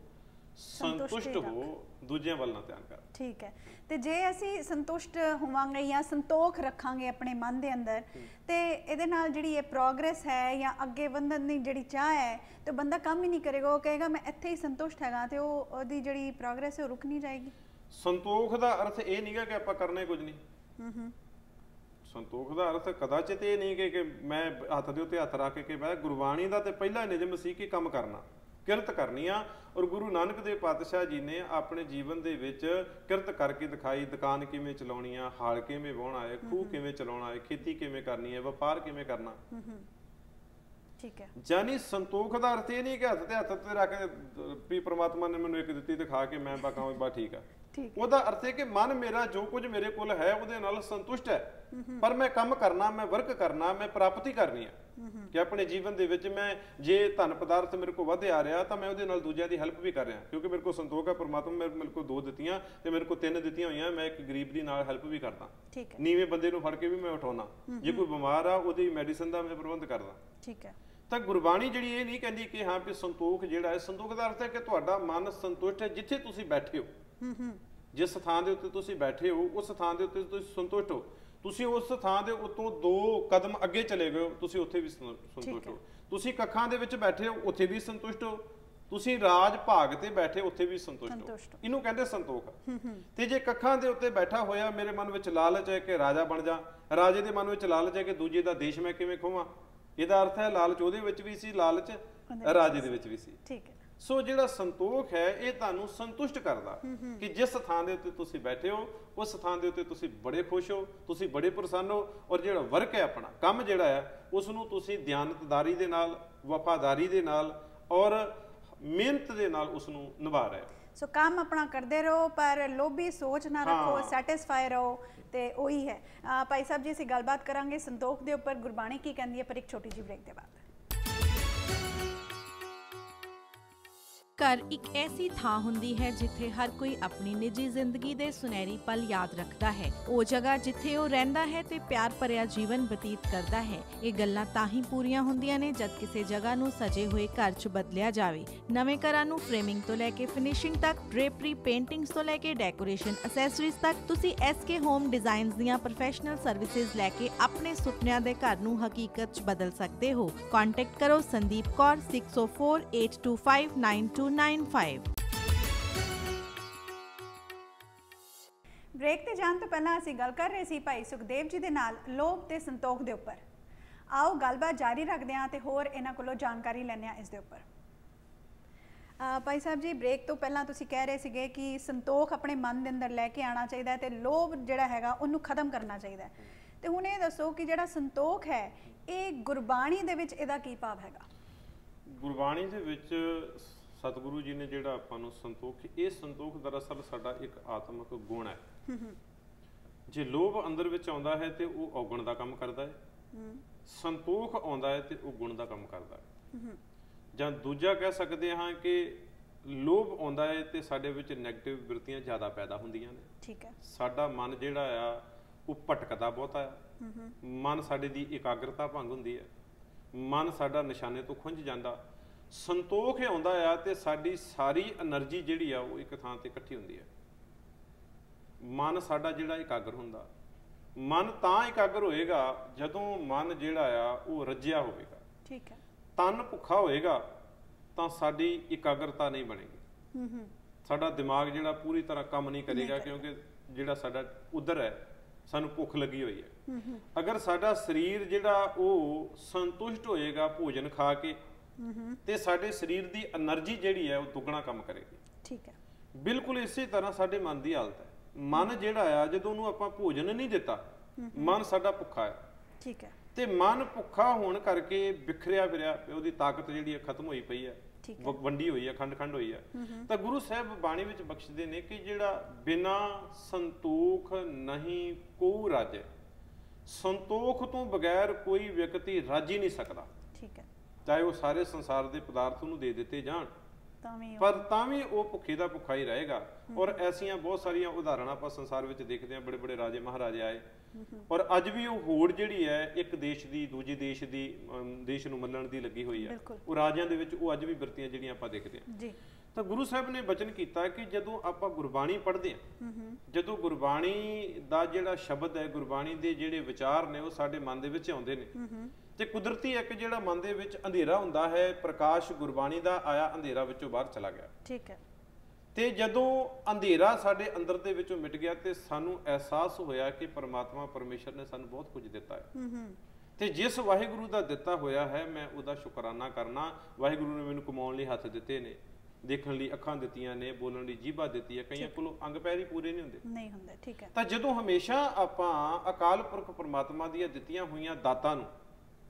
[SPEAKER 2] ਸੰਤੁਸ਼ਟ ਹੋ, ਦੂਜਿਆਂ ਵੱਲ ਨਾ ਧਿਆਨ ਕਰ। ਠੀਕ ਹੈ। ਤੇ ਜੇ ਅਸੀਂ ਸੰਤੁਸ਼ਟ ਹੋਵਾਂਗੇ ਜਾਂ ਸੰਤੋਖ ਰੱਖਾਂਗੇ ਆਪਣੇ ਮਨ ਦੇ ਅੰਦਰ, ਤੇ ਇਹਦੇ ਨਾਲ ਜਿਹੜੀ ਇਹ ਪ੍ਰੋਗਰੈਸ ਹੈ ਜਾਂ ਅੱਗੇ ਵਧਣ ਦੀ ਜਿਹੜੀ ਚਾਹ ਹੈ ਤੇ ਬੰਦਾ ਕੰਮ ਹੀ ਨਹੀਂ ਕਰੇਗਾ। ਉਹ ਕਹੇਗਾ ਮੈਂ ਇੱਥੇ ਹੀ ਸੰਤੁਸ਼ਟ ਹੈਗਾ ਤੇ ਉਹਦੀ ਜਿਹੜੀ ਪ੍ਰੋਗਰੈਸ ਹੈ ਉਹ ਰੁਕ ਨਹੀਂ ਜਾਏਗੀ। ਸੰਤੋਖ ਦਾ ਅਰਥ ਇਹ ਨਹੀਂਗਾ ਕਿ ਆਪਾਂ ਕਰਨਾ ਹੀ ਕੁਝ ਨਹੀਂ। ਸੰਤੋਖ ਦਾ ਅਰਥ ਕਦਾਚਿਤ ਇਹ ਨਹੀਂ ਕਿ ਮੈਂ ਹੱਥ ਦੇ ਉੱਤੇ ਹੱਥ ਰੱਖ ਕੇ ਬਹਿ। ਗੁਰਬਾਣੀ ਦਾ ਤੇ ਪਹਿਲਾ ਨਿਯਮ ਸੀ ਕਿ ਕੰਮ ਕਰਨਾ, ਕਿਰਤ ਕਰਨੀ ਆ। ਔਰ ਗੁਰੂ ਨਾਨਕ ਦੇਵ ਪਾਤਸ਼ਾਹ ਜੀ ਨੇ ਆਪਣੇ ਜੀਵਨ ਦੇ ਵਿੱਚ ਕਿਰਤ ਕਰਕੇ ਦਿਖਾਈ। ਦੁਕਾਨ ਕਿਵੇਂ ਚਲਾਉਣੀ ਆ, ਹਾਲ ਕਿਵੇਂ ਵਾਹੁਣਾ ਹੈ, ਖੂਹ ਕਿਵੇਂ ਚਲਾਉਣਾ ਹੈ, ਖੇਤੀ ਕਿਵੇਂ ਕਰਨੀ ਹੈ, ਵਪਾਰ ਕਿਵੇਂ ਕਰਨਾ।
[SPEAKER 1] ਠੀਕ ਹੈ।
[SPEAKER 2] ਜਾਨੀ ਸੰਤੋਖ ਦਾ ਅਰਥ ਇਹ ਨਹੀਂ ਕਿ ਹੱਥ ਤੇ ਰੱਖ ਕੇ ਵੀ ਪ੍ਰਮਾਤਮਾ ਨੇ ਮੈਨੂੰ ਇੱਕ ਦਿੱਤੀ ਤੇ ਖਾ ਕੇ ਮੈਂ ਬਾਕਾਂ ਬਾ ਠੀਕ ਆ। ਉਹਦਾ ਅਰਥ ਹੈ ਕਿ ਮਨ ਮੇਰਾ ਜੋ ਕੁਝ ਮੇਰੇ ਕੋਲ ਹੈ ਉਹਦੇ ਨਾਲ ਸੰਤੁਸ਼ਟ ਹੈ, ਪਰ ਮੈਂ ਕੰਮ ਕਰਨਾ, ਮੈਂ ਵਰਕ ਕਰਨਾ, ਮੈਂ ਪ੍ਰਾਪਤੀ ਕਰਨੀ ਹੈ ਕਿ ਆਪਣੇ ਜੀਵਨ ਦੇ ਵਿੱਚ ਮੈਂ ਜੇ ਧਨ ਪਦਾਰਥ ਮੇਰੇ ਕੋਲ ਵਧੇ ਆ ਰਿਹਾ ਤਾਂ ਮੈਂ ਉਹਦੇ ਨਾਲ ਦੂਜਿਆਂ ਦੀ ਹੈਲਪ ਵੀ ਕਰ ਰਿਹਾ, ਕਿਉਂਕਿ ਮੇਰੇ ਕੋਲ ਸੰਤੋਖ ਹੈ। ਪਰਮਾਤਮਾ ਮੇਰੇ ਕੋਲ 2 ਦਿੱਤੀਆਂ ਤੇ ਮੇਰੇ ਕੋਲ 3 ਦਿੱਤੀਆਂ ਹੋਈਆਂ, ਮੈਂ ਇੱਕ ਗਰੀਬ ਦੀ ਨਾਲ ਹੈਲਪ ਵੀ ਕਰਦਾ, ਨੀਵੇਂ ਬੰਦੇ ਨੂੰ ਫੜ ਕੇ ਵੀ ਮੈਂ ਉਠਾਉਣਾ, ਜੇ ਕੋਈ ਬਿਮਾਰ ਆ ਉਹਦੀ ਮੈਡੀਸਨ ਦਾ ਮੈਂ ਪ੍ਰਬੰਧ ਕਰਦਾ।
[SPEAKER 1] ਠੀਕ ਹੈ।
[SPEAKER 2] ਤਾਂ ਗੁਰਬਾਣੀ ਜਿਹੜੀ ਇਹ ਨਹੀਂ ਕਹਿੰਦੀ ਕਿ ਹਾਂ ਵੀ ਸੰਤੋਖ ਜਿਹੜਾ ਹੈ, ਸੰਤੋਖ ਦਾ ਅਰਥ ਹੈ ਕਿ ਤੁਹਾਡਾ ਮਨ ਸੰਤੁਸ਼ਟ ਹੈ ਜਿੱਥੇ ਤੁਸੀਂ ਬੈਠੇ ਹੋ, ਜਿਸ ਥਾਂ ਦੇ ਉੱਤੇ ਤੁਸੀਂ ਬੈਠੇ ਹੋ ਉਸ ਥਾਂ ਦੇ ਉੱਤੇ ਤੁਸੀਂ ਸੰਤੁਸ਼ਟ ਹੋ। ਤੁਸੀਂ ਉਸ ਥਾਂ ਦੇ ਉੱਤੋਂ 2 ਕਦਮ ਅੱਗੇ ਚਲੇ ਗਏ ਹੋ, ਤੁਸੀਂ ਉੱਥੇ ਵੀ ਸੰਤੁਸ਼ਟ ਹੋ। ਤੁਸੀਂ ਕੱਖਾਂ ਦੇ ਵਿੱਚ ਬੈਠੇ ਹੋ, ਉੱਥੇ ਵੀ ਸੰਤੁਸ਼ਟ ਹੋ। ਤੁਸੀਂ ਰਾਜ ਭਾਗ ਤੇ ਬੈਠੇ, ਉੱਥੇ ਵੀ ਸੰਤੁਸ਼ਟ ਹੋ। ਇਹਨੂੰ ਕਹਿੰਦੇ ਸੰਤੋਖ। ਤੇ ਜੇ ਕੱਖਾਂ ਦੇ ਉੱਤੇ ਬੈਠਾ ਹੋਇਆ ਮੇਰੇ ਮਨ ਵਿੱਚ ਲਾਲਚ ਹੈ ਕਿ ਰਾਜਾ ਬਣ ਜਾ, ਰਾਜੇ ਦੇ ਮਨ ਵਿੱਚ ਲਾਲਚ ਹੈ ਕਿ ਦੂਜੇ ਦਾ ਦੇਸ਼ ਮੈਂ ਕਿਵੇਂ ਖੋਵਾਂ, ਇਹਦਾ ਅਰਥ ਹੈ ਲਾਲਚ ਉਹਦੇ ਵਿੱਚ ਵੀ ਸੀ, ਲਾਲਚ ਰਾਜੇ ਦੇ ਵਿੱਚ ਵੀ ਸੀ। ਠੀਕ ਹੈ। ਸੋ ਜਿਹੜਾ ਸੰਤੋਖ ਹੈ ਇਹ ਤੁਹਾਨੂੰ ਸੰਤੁਸ਼ਟ ਕਰਦਾ ਕਿ ਜਿਸ ਥਾਂ ਦੇ ਉੱਤੇ ਤੁਸੀਂ ਬੈਠੇ ਹੋ ਉਸ ਥਾਂ ਦੇ ਉੱਤੇ ਤੁਸੀਂ ਬੜੇ ਖੁਸ਼ ਹੋ, ਤੁਸੀਂ ਬੜੇ ਪ੍ਰਸੰਨ ਹੋ, ਔਰ ਜਿਹੜਾ ਵਰਕ ਹੈ ਆਪਣਾ ਕੰਮ ਜਿਹੜਾ ਹੈ ਉਸ ਨੂੰ ਤੁਸੀਂ ਦਿਆਨਤਦਾਰੀ ਦੇ ਨਾਲ, ਵਫਾਦਾਰੀ ਦੇ ਨਾਲ ਔਰ ਮਿਹਨਤ ਦੇ ਨਾਲ ਉਸ ਨੂੰ ਨਿਭਾ ਰਹੇ ਹੋ।
[SPEAKER 1] ਸੋ ਕੰਮ ਆਪਣਾ ਕਰਦੇ ਰਹੋ ਪਰ ਲੋਭੀ ਸੋਚ ਨਾ ਰੱਖੋ, ਸੈਟੀਸਫਾਈ ਰਹੋ। ਤੇ ਉਹੀ ਹੈ ਭਾਈ ਸਾਹਿਬ ਜੀ, ਅਸੀਂ ਗੱਲਬਾਤ ਕਰਾਂਗੇ ਸੰਤੋਖ ਦੇ ਉੱਪਰ ਗੁਰਬਾਣੀ ਕੀ ਕਹਿੰਦੀ ਹੈ, ਪਰ ਇੱਕ ਛੋਟੀ ਜਿਹੀ ਬ੍ਰੇਕ ਦੇ ਬਾਅਦ।
[SPEAKER 3] ਘਰ ਇੱਕ ਐਸੀ ਥਾਂ ਹੁੰਦੀ ਹੈ ਜਿੱਥੇ ਹਰ ਕੋਈ ਆਪਣੀ ਨਿੱਜੀ ਜ਼ਿੰਦਗੀ ਦੇ ਸੁਨਹਿਰੀ ਪਲ ਯਾਦ ਰੱਖਦਾ ਹੈ। ਉਹ ਜਗ੍ਹਾ ਜਿੱਥੇ ਉਹ ਰਹਿੰਦਾ ਹੈ ਤੇ ਪਿਆਰ ਭਰਿਆ ਜੀਵਨ ਬਤੀਤ ਕਰਦਾ ਹੈ। ਇਹ ਗੱਲਾਂ ਤਾਂ ਹੀ ਪੂਰੀਆਂ ਹੁੰਦੀਆਂ ਨੇ ਜਦ ਕਿਸੇ ਜਗ੍ਹਾ ਨੂੰ ਸਜੇ ਹੋਏ ਘਰ 'ਚ ਬਦਲਿਆ ਜਾਵੇ। ਨਵੇਂ ਘਰਾਂ ਨੂੰ ਫਰੇਮਿੰਗ ਤੋਂ ਲੈ ਕੇ ਫਿਨਿਸ਼ਿੰਗ ਤੱਕ, ਡ੍ਰੇਪਰੀ, ਪੇਂਟਿੰਗਸ ਤੋਂ ਲੈ ਕੇ ਡੈਕੋਰੇਸ਼ਨ ਅਸੈਸਰੀਜ਼ ਤੱਕ, ਤੁਸੀਂ SK ਹੋਮ ਡਿਜ਼ਾਈਨਸ ਦੀਆਂ ਪ੍ਰੋਫੈਸ਼ਨਲ ਸਰਵਿਸਿਜ਼ ਲੈ ਕੇ ਆਪਣੇ ਸੁਪਨਿਆਂ ਦੇ ਘਰ ਨੂੰ ਹਕੀਕਤ 'ਚ ਬਦਲ ਸਕਦੇ ਹੋ। ਕੰਟੈਕਟ ਕਰੋ ਸੰਦੀਪ ਕੌਰ 6048259295।
[SPEAKER 1] ਬ੍ਰੇਕ ਤੇ ਜਾਣ ਤੋਂ ਪਹਿਲਾਂ ਅਸੀਂ ਗੱਲ ਕਰ ਰਹੇ ਸੀ ਭਾਈ ਸੁਖਦੇਵ ਜੀ ਦੇ ਨਾਲ ਲੋਭ ਤੇ ਸੰਤੋਖ ਦੇ ਉੱਪਰ। ਆਓ ਗੱਲਬਾਤ ਜਾਰੀ ਰੱਖਦੇ ਹਾਂ ਤੇ ਹੋਰ ਇਹਨਾਂ ਕੋਲੋਂ ਜਾਣਕਾਰੀ ਲੈਂਦੇ ਹਾਂ ਇਸ ਦੇ ਉੱਪਰ। ਭਾਈ ਸਾਹਿਬ ਜੀ, ਬ੍ਰੇਕ ਤੋਂ ਪਹਿਲਾਂ ਤੁਸੀਂ ਕਹਿ ਰਹੇ ਸੀਗੇ ਕਿ ਸੰਤੋਖ ਆਪਣੇ ਮਨ ਦੇ ਅੰਦਰ ਲੈ ਕੇ ਆਉਣਾ ਚਾਹੀਦਾ ਤੇ ਲੋਭ ਜਿਹੜਾ ਹੈਗਾ ਉਹਨੂੰ ਖਤਮ ਕਰਨਾ ਚਾਹੀਦਾ। ਤੇ ਹੁਣ ਇਹ ਦੱਸੋ ਕਿ ਜਿਹੜਾ ਸੰਤੋਖ ਹੈ ਇਹ ਗੁਰਬਾਣੀ ਦੇ ਵਿੱਚ ਇਹਦਾ ਕੀ ਭਾਵ ਹੈਗਾ?
[SPEAKER 2] ਗੁਰਬਾਣੀ ਦੇ ਵਿੱਚ ਸਤਿਗੁਰੂ ਜੀ ਨੇ ਜਿਹੜਾ ਆਪਾਂ ਨੂੰ ਸੰਤੋਖ, ਇਹ ਸੰਤੋਖ ਦਰਅਸਲ ਸਾਡਾ ਇੱਕ ਆਤਮਿਕ ਗੁਣ ਹੈ। ਜੇ ਲੋਭ ਅੰਦਰ ਵਿੱਚ ਆਉਂਦਾ ਹੈ ਤੇ ਉਹ ਔਗਣ ਦਾ ਕੰਮ ਕਰਦਾ ਹੈ, ਸੰਤੋਖ ਆਉਂਦਾ ਹੈ ਤੇ ਉਹ ਗੁਣ ਦਾ ਕੰਮ ਕਰਦਾ ਹੈ। ਜਾਂ ਦੂਜਾ ਕਹਿ ਸਕਦੇ ਹਾਂ ਕਿ ਲੋਭ ਆਉਂਦਾ ਹੈ ਤੇ ਸਾਡੇ ਵਿੱਚ ਨੈਗੇਟਿਵ ਬਿਰਤੀਆਂ ਜ਼ਿਆਦਾ ਪੈਦਾ ਹੁੰਦੀਆਂ ਨੇ। ਠੀਕ ਹੈ। ਸਾਡਾ ਮਨ ਜਿਹੜਾ ਆ ਉਹ ਭਟਕਦਾ ਬਹੁਤਾ ਆ, ਮਨ ਸਾਡੇ ਦੀ ਇਕਾਗਰਤਾ ਭੰਗ ਹੁੰਦੀ ਹੈ, ਮਨ ਸਾਡਾ ਨਿਸ਼ਾਨੇ ਤੋਂ ਖੁੰਝ ਜਾਂਦਾ। ਸੰਤੋਖ ਆਉਂਦਾ ਆ ਤੇ ਸਾਡੀ ਸਾਰੀ એનર્ਜੀ ਜਿਹੜੀ ਆ ਉਹ ਇੱਕ ਥਾਂ ਤੇ ਇਕੱਠੀ ਹੁੰਦੀ ਹੈ। ਮਨ ਸਾਡਾ ਜਿਹੜਾ ਇਕਾਗਰ ਹੁੰਦਾ, ਮਨ ਤਾਂ ਇਕਾਗਰ ਹੋਏਗਾ ਜਦੋਂ ਮਨ ਜਿਹੜਾ ਆ ਉਹ ਰੱਜਿਆ ਹੋਵੇਗਾ। ਠੀਕ ਹੈ। ਤਨ ਭੁੱਖਾ ਹੋਏਗਾ ਤਾਂ ਸਾਡੀ ਇਕਾਗਰਤਾ ਨਹੀਂ ਬਣੇਗੀ, ਸਾਡਾ ਦਿਮਾਗ ਜਿਹੜਾ ਪੂਰੀ ਤਰ੍ਹਾਂ ਕੰਮ ਨਹੀਂ ਕਰੇਗਾ, ਕਿਉਂਕਿ ਜਿਹੜਾ ਸਾਡਾ ਉਧਰ ਹੈ ਸਾਨੂੰ ਭੁੱਖ ਲੱਗੀ ਹੋਈ ਹੈ। ਅਗਰ ਸਾਡਾ ਸਰੀਰ ਜਿਹੜਾ ਉਹ ਸੰਤੁਸ਼ਟ ਹੋਏਗਾ ਭੋਜਨ ਖਾ ਕੇ ਤੇ ਸਾਡੇ ਸਰੀਰ ਦੀ એનર્ਜੀ ਜਿਹੜੀ ਹੈ ਉਹ ਦੁੱਗਣਾ ਕੰਮ ਕਰੇਗੀ। ਠੀਕ ਹੈ। ਬਿਲਕੁਲ ਇਸੇ ਤਰ੍ਹਾਂ ਸਾਡੇ ਮਨ ਦੀ ਹਾਲਤ ਹੈ। ਮਨ ਜਿਹੜਾ ਆ ਜਦੋਂ ਉਹਨੂੰ ਆਪਾਂ ਭੋਜਨ ਨਹੀਂ ਦਿੱਤਾ, ਮਨ ਸਾਡਾ ਭੁੱਖਾ ਹੈ। ਠੀਕ ਹੈ। ਤੇ ਮਨ ਭੁੱਖਾ ਹੋਣ ਕਰਕੇ ਬਿਖਰਿਆ ਫਿਰਿਆ, ਉਹਦੀ ਤਾਕਤ ਜਿਹੜੀ ਹੈ ਖਤਮ ਹੋਈ ਪਈ ਹੈ, ਵੰਡੀ ਹੋਈ ਹੈ, ਖੰਡ ਖੰਡ ਹੋਈ ਹੈ। ਤਾਂ ਗੁਰੂ ਸਾਹਿਬ ਬਾਣੀ ਵਿੱਚ ਬਖਸ਼ਦੇ ਨੇ ਕਿ ਜਿਹੜਾ ਬਿਨਾ ਸੰਤੋਖ ਨਹੀਂ ਕੋ ਰਾਜੈ, ਸੰਤੋਖ ਤੋਂ ਬਗੈਰ ਕੋਈ ਵਿਅਕਤੀ ਰਾਜ ਹੀ ਨਹੀਂ ਸਕਦਾ। ਠੀਕ ਹੈ। ਚਾਹੇ ਉਹ ਸਾਰੇ ਸੰਸਾਰ ਦੇ ਪਦਾਰਥ ਨੂੰ ਦੇ ਦਿੱਤੇ ਜਾਣ ਪਰ ਤਾਂ ਵੀ ਉਹ ਭੁੱਖੇ ਦਾ ਭੁੱਖਾ ਹੀ ਰਹੇਗਾ। ਔਰ ਐਸੀਆਂ ਬਹੁਤ ਸਾਰੀਆਂ ਉਦਾਹਰਣਾਂ ਆਪਾਂ ਸੰਸਾਰ ਵਿੱਚ ਦੇਖਦੇ ਹਾਂ, ਬੜੇ ਬੜੇ ਰਾਜੇ ਮਹਾਰਾਜੇ ਆਏ ਔਰ ਅੱਜ ਵੀ ਉਹ ਹੋੜ ਜਿਹੜੀ ਹੈ ਇੱਕ ਦੇਸ਼ ਦੀ ਦੂਜੇ ਦੇਸ਼ ਦੀ ਦੇਸ਼ ਨੂੰ ਮੱਲਣ ਦੀ ਲੱਗੀ ਹੋਈ ਹੈ। ਉਹ ਰਾਜਿਆਂ ਦੇ ਵਿੱਚ ਉਹ ਅੱਜ ਵੀ ਬਿਰਤੀਆਂ ਜਿਹੜੀਆਂ ਆਪਾਂ ਦੇਖਦੇ ਹਾਂ। ਤਾਂ ਗੁਰੂ ਸਾਹਿਬ ਨੇ ਬਚਨ ਕੀਤਾ ਕਿ ਜਦੋਂ ਆਪਾਂ ਗੁਰਬਾਣੀ ਪੜ੍ਹਦੇ ਹਾਂ, ਜਦੋਂ ਗੁਰਬਾਣੀ ਦਾ ਜਿਹੜਾ ਸ਼ਬਦ ਹੈ, ਗੁਰਬਾਣੀ ਦੇ ਜਿਹੜੇ ਵਿਚਾਰ ਨੇ ਉਹ ਸਾਡੇ ਮਨ ਦੇ ਵਿੱਚ ਆਉਂਦੇ ਨੇ ਤੇ ਕੁਦਰਤੀ ਇੱਕ ਜਿਹੜਾ ਮਨ ਦੇ ਵਿੱਚ ਅੰਧੇਰਾ ਹੁੰਦਾ ਹੈ, ਪ੍ਰਕਾਸ਼ ਗੁਰਬਾਣੀ ਦਾ ਆਇਆ, ਅੰਧੇਰਾ ਵਿੱਚੋਂ ਬਾਹਰ ਚਲਾ ਗਿਆ। ਠੀਕ ਹੈ। ਤੇ ਜਦੋਂ ਅੰਧੇਰਾ ਸਾਡੇ ਅੰਦਰ ਦੇ ਵਿੱਚੋਂ ਮਿਟ ਗਿਆ ਤੇ ਸਾਨੂੰ ਅਹਿਸਾਸ ਹੋਇਆ ਕਿ ਪਰਮਾਤਮਾ ਪਰਮੇਸ਼ਰ ਨੇ ਸਾਨੂੰ ਬਹੁਤ ਕੁਝ ਦਿੱਤਾ ਹੈ ਤੇ ਜਿਸ ਵਾਹਿਗੁਰੂ ਦਾ ਦਿੱਤਾ ਹੋਇਆ ਹੈ ਮੈਂ ਉਹਦਾ ਸ਼ੁਕਰਾਨਾ ਕਰਨਾ। ਵਾਹਿਗੁਰੂ ਨੇ ਮੈਨੂੰ ਕਮਾਉਣ ਲਈ ਹੱਥ ਦਿੱਤੇ ਨੇ, ਦੇਖਣ ਲਈ ਅੱਖਾਂ ਦਿੱਤੀਆਂ ਨੇ, ਬੋਲਣ ਲਈ ਜੀਭਾ ਦਿੱਤੀ ਹੈ, ਕਈਆਂ ਕੋਲੋਂ ਅੰਗ ਪੈਰ ਹੀ ਪੂਰੇ ਨਹੀਂ ਹੁੰਦੇ। ਠੀਕ ਹੈ। ਤਾਂ ਜਦੋਂ ਹਮੇਸ਼ਾ ਆਪਾਂ ਅਕਾਲ ਪੁਰਖ ਪਰਮਾਤਮਾ ਦੀਆਂ ਦਿੱਤੀਆਂ ਹੋਈਆਂ ਦਾਤਾਂ ਨੂੰ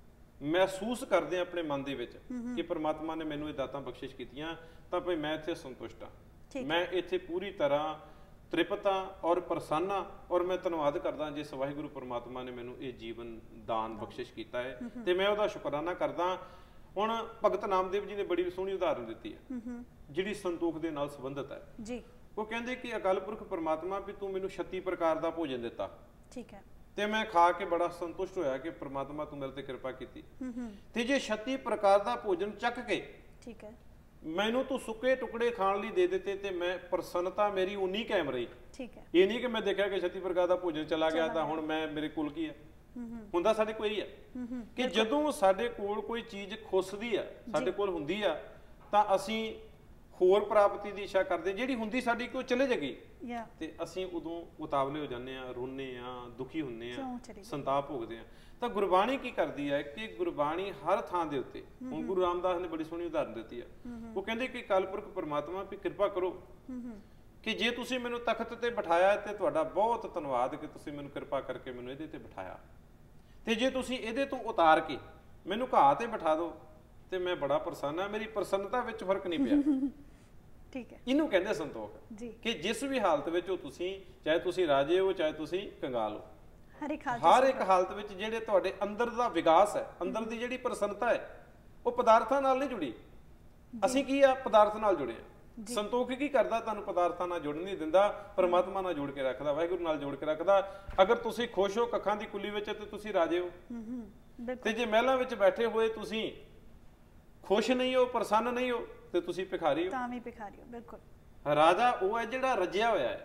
[SPEAKER 2] ਮਹਿਸੂਸ ਕਰਦੇ ਹਾਂ ਆਪਣੇ ਮਨ ਦੇ ਵਿੱਚ ਕਿ ਪ੍ਰਮਾਤਮਾ ਨੇ ਮੈਨੂੰ ਇਹ ਦਾਤਾਂ ਬਖਸ਼ਿਸ਼ ਕੀਤੀਆਂ, ਤਾਂ ਭਈ ਮੈਂ ਇੱਥੇ ਸੰਤੁਸ਼ਟ ਹਾਂ, ਮੈਂ ਇੱਥੇ ਪੂਰੀ ਤਰ੍ਹਾਂ ਤ੍ਰਿਪਤ ਹਾਂ ਔਰ ਪ੍ਰਸੰਨ ਹਾਂ, ਔਰ ਮੈਂ ਧੰਨਵਾਦ ਕਰਦਾ ਜਿਸ ਵਾਹਿਗੁਰੂ ਪ੍ਰਮਾਤਮਾ ਨੇ ਮੈਨੂੰ ਇਹ ਜੀਵਨ ਦਾਨ ਬਖਸ਼ਿਸ਼ ਕੀਤਾ ਹੈ ਤੇ ਮੈਂ ਉਹਦਾ ਸ਼ੁਕਰਾਨਾ ਕਰਦਾ। ਹੁਣ ਭਗਤ ਨਾਮਦੇਵ ਜੀ ਨੇ ਬੜੀ ਸੋਹਣੀ ਉਦਾਹਰਨ ਦਿੱਤੀ ਹੈ ਜਿਹੜੀ ਸੰਤੋਖ ਦੇ ਨਾਲ ਸੰਬੰਧਿਤ ਹੈ ਜੀ। ਉਹ ਕਹਿੰਦੇ ਕਿ ਅਕਾਲ ਪੁਰਖ ਪ੍ਰਮਾਤਮਾ ਵੀ ਤੂੰ ਮੈਨੂੰ 36 ਪ੍ਰਕਾਰ ਦਾ ਭੋਜਨ ਦਿੱਤਾ, ਠੀਕ ਹੈ, ਤੇ ਮੈਂ ਖਾ ਕੇ ਬੜਾ ਸੰਤੁਸ਼ਟ ਹੋਇਆ ਕਿ ਪ੍ਰਮਾਤਮਾ ਤੂੰ ਮੇਰੇ ਤੇ ਕਿਰਪਾ ਕੀਤੀ। ਤੇ ਜੇ 36 ਪ੍ਰਕਾਰ ਦਾ ਭੋਜਨ ਚੱਕ ਕੇ, ਠੀਕ ਹੈ, ਮੈਨੂੰ ਤੂੰ ਸੁੱਕੇ ਟੁਕੜੇ ਖਾਣ ਲਈ ਦੇ ਦਿੱਤੇ ਤੇ ਮੈਂ ਪ੍ਰਸੰਨਤਾ ਮੇਰੀ ਉਨੀ ਕਾਇਮ ਰਹੀ। ਠੀਕ ਹੈ, ਇਹ ਨਹੀਂ ਕਿ ਮੈਂ ਦੇਖਿਆ ਕਿ 36 ਪ੍ਰਕਾਰ ਦਾ ਭੋਜਨ ਚਲਾ ਗਿਆ ਤਾਂ ਹੁਣ ਮੈਂ ਮੇਰੇ ਕੋਲ ਕੀ ਹੈ। ਹੁੰਦਾ ਸਾਡੇ ਕੋਈ ਹੈ ਕਿ ਜਦੋਂ ਸਾਡੇ ਕੋਲ ਕੋਈ ਚੀਜ਼ ਖੁੱਸਦੀ ਆ, ਸਾਡੇ ਕੋਲ ਹੁੰਦੀ ਆ, ਤਾਂ ਅਸੀਂ ਹੋਰ ਪ੍ਰਾਪਤੀ ਦੀ ਇੱਛਾ ਕਰਦੇ, ਜਿਹੜੀ ਹੁੰਦੀ ਸਾਡੀ ਕੋਈ ਚਲੇ ਜਾਏਗੀ ਤੇ ਅਸੀਂ ਉਦੋਂ ਉਤਾਵਲੇ ਹੋ ਜਾਂਦੇ ਆ, ਰੋਂਦੇ ਆ, ਦੁਖੀ ਹੁੰਦੇ ਆ, ਸੰਤਾਪ ਭੋਗਦੇ ਆ। ਤਾਂ ਗੁਰਬਾਣੀ ਕੀ ਕਰਦੀ ਹੈ ਕਿ ਗੁਰਬਾਣੀ ਹਰ ਥਾਂ ਦੇ ਉੱਤੇ, ਹੁਣ ਗੁਰੂ ਰਾਮਦਾਸ ਨੇ ਬੜੀ ਸੋਹਣੀ ਉਦਾਹਰਨ ਦਿੱਤੀ ਆ। ਉਹ ਕਹਿੰਦੇ ਕਿ ਅਕਾਲ ਪੁਰਖ ਪ੍ਰਮਾਤਮਾ ਵੀ ਕਿਰਪਾ ਕਰੋ ਕਿ ਜੇ ਤੁਸੀਂ ਮੈਨੂੰ ਤਖਤ ਤੇ ਬਿਠਾਇਆ ਤੇ ਤੁਹਾਡਾ ਬਹੁਤ ਧੰਨਵਾਦ ਕਿ ਤੁਸੀਂ ਮੈਨੂੰ ਕਿਰਪਾ ਕਰਕੇ ਮੈਨੂੰ ਇਹਦੇ ਤੇ ਬਿਠਾਇਆ, ਤੇ ਜੇ ਤੁਸੀਂ ਇਹਦੇ ਤੋਂ ਉਤਾਰ ਕੇ ਮੈਨੂੰ ਘਾਹ ਤੇ ਬਿਠਾ ਦਿਓ ਤੇ ਮੈਂ ਬੜਾ ਪ੍ਰਸੰਨ ਹਾਂ, ਮੇਰੀ ਪ੍ਰਸੰਨਤਾ ਵਿੱਚ ਫਰਕ ਨਹੀਂ ਪਿਆ। ਠੀਕ ਹੈ, ਇਹਨੂੰ ਕਹਿੰਦੇ ਸੰਤੋਖ ਕਿ ਜਿਸ ਵੀ ਹਾਲਤ ਵਿੱਚ ਹੋ ਤੁਸੀਂ, ਚਾਹੇ ਤੁਸੀਂ ਰਾਜੇ ਹੋ ਚਾਹੇ ਤੁਸੀਂ ਕੰਗਾਲ ਹੋ, ਹਰ ਇੱਕ ਹਾਲਤ ਵਿੱਚ ਜਿਹੜੇ ਤੁਹਾਡੇ ਅੰਦਰ ਦਾ ਵਿਕਾਸ ਹੈ, ਅੰਦਰ ਦੀ ਜਿਹੜੀ ਪ੍ਰਸੰਨਤਾ ਹੈ, ਉਹ ਪਦਾਰਥਾਂ ਨਾਲ ਨਹੀਂ ਜੁੜੀ। ਅਸੀਂ ਕੀ ਆ, ਪਦਾਰਥ ਨਾਲ ਜੁੜੇ ਆ। ਸੰਤੋਖ ਕੀ ਕਰਦਾ, ਤੁਹਾਨੂੰ ਪਦਾਰਥਾਂ ਨਾਲ ਜੁੜਨ ਨਹੀਂ ਦਿੰਦਾ, ਪਰਮਾਤਮਾ ਨਾਲ ਜੋੜ ਕੇ ਰੱਖਦਾ, ਵਾਹਿਗੁਰੂ ਨਾਲ ਜੋੜ ਕੇ ਰੱਖਦਾ। ਅਗਰ ਤੁਸੀਂ ਖੁਸ਼ ਹੋ ਕੱਖਾਂ ਦੀ ਕੁੱਲੀ ਵਿੱਚ ਤੇ ਤੁਸੀਂ ਰਾਜੇ ਹੋ, ਤੇ ਜੇ ਮਹਿਲਾਂ ਵਿੱਚ ਬੈਠੇ ਹੋਏ ਤੁਸੀਂ ਖੁਸ਼ ਨਹੀਂ ਹੋ, ਪ੍ਰਸੰਨ ਨਹੀਂ ਹੋ, ਤੇ ਤੁਸੀਂ ਭਿਖਾਰੀ ਹੋ, ਤਾਂ ਵੀ ਭਿਖਾਰੀ ਹੋ। ਬਿਲਕੁਲ, ਰਾਜਾ ਉਹ ਹੈ ਜਿਹੜਾ ਰੱਜਿਆ ਹੋਇਆ ਹੈ,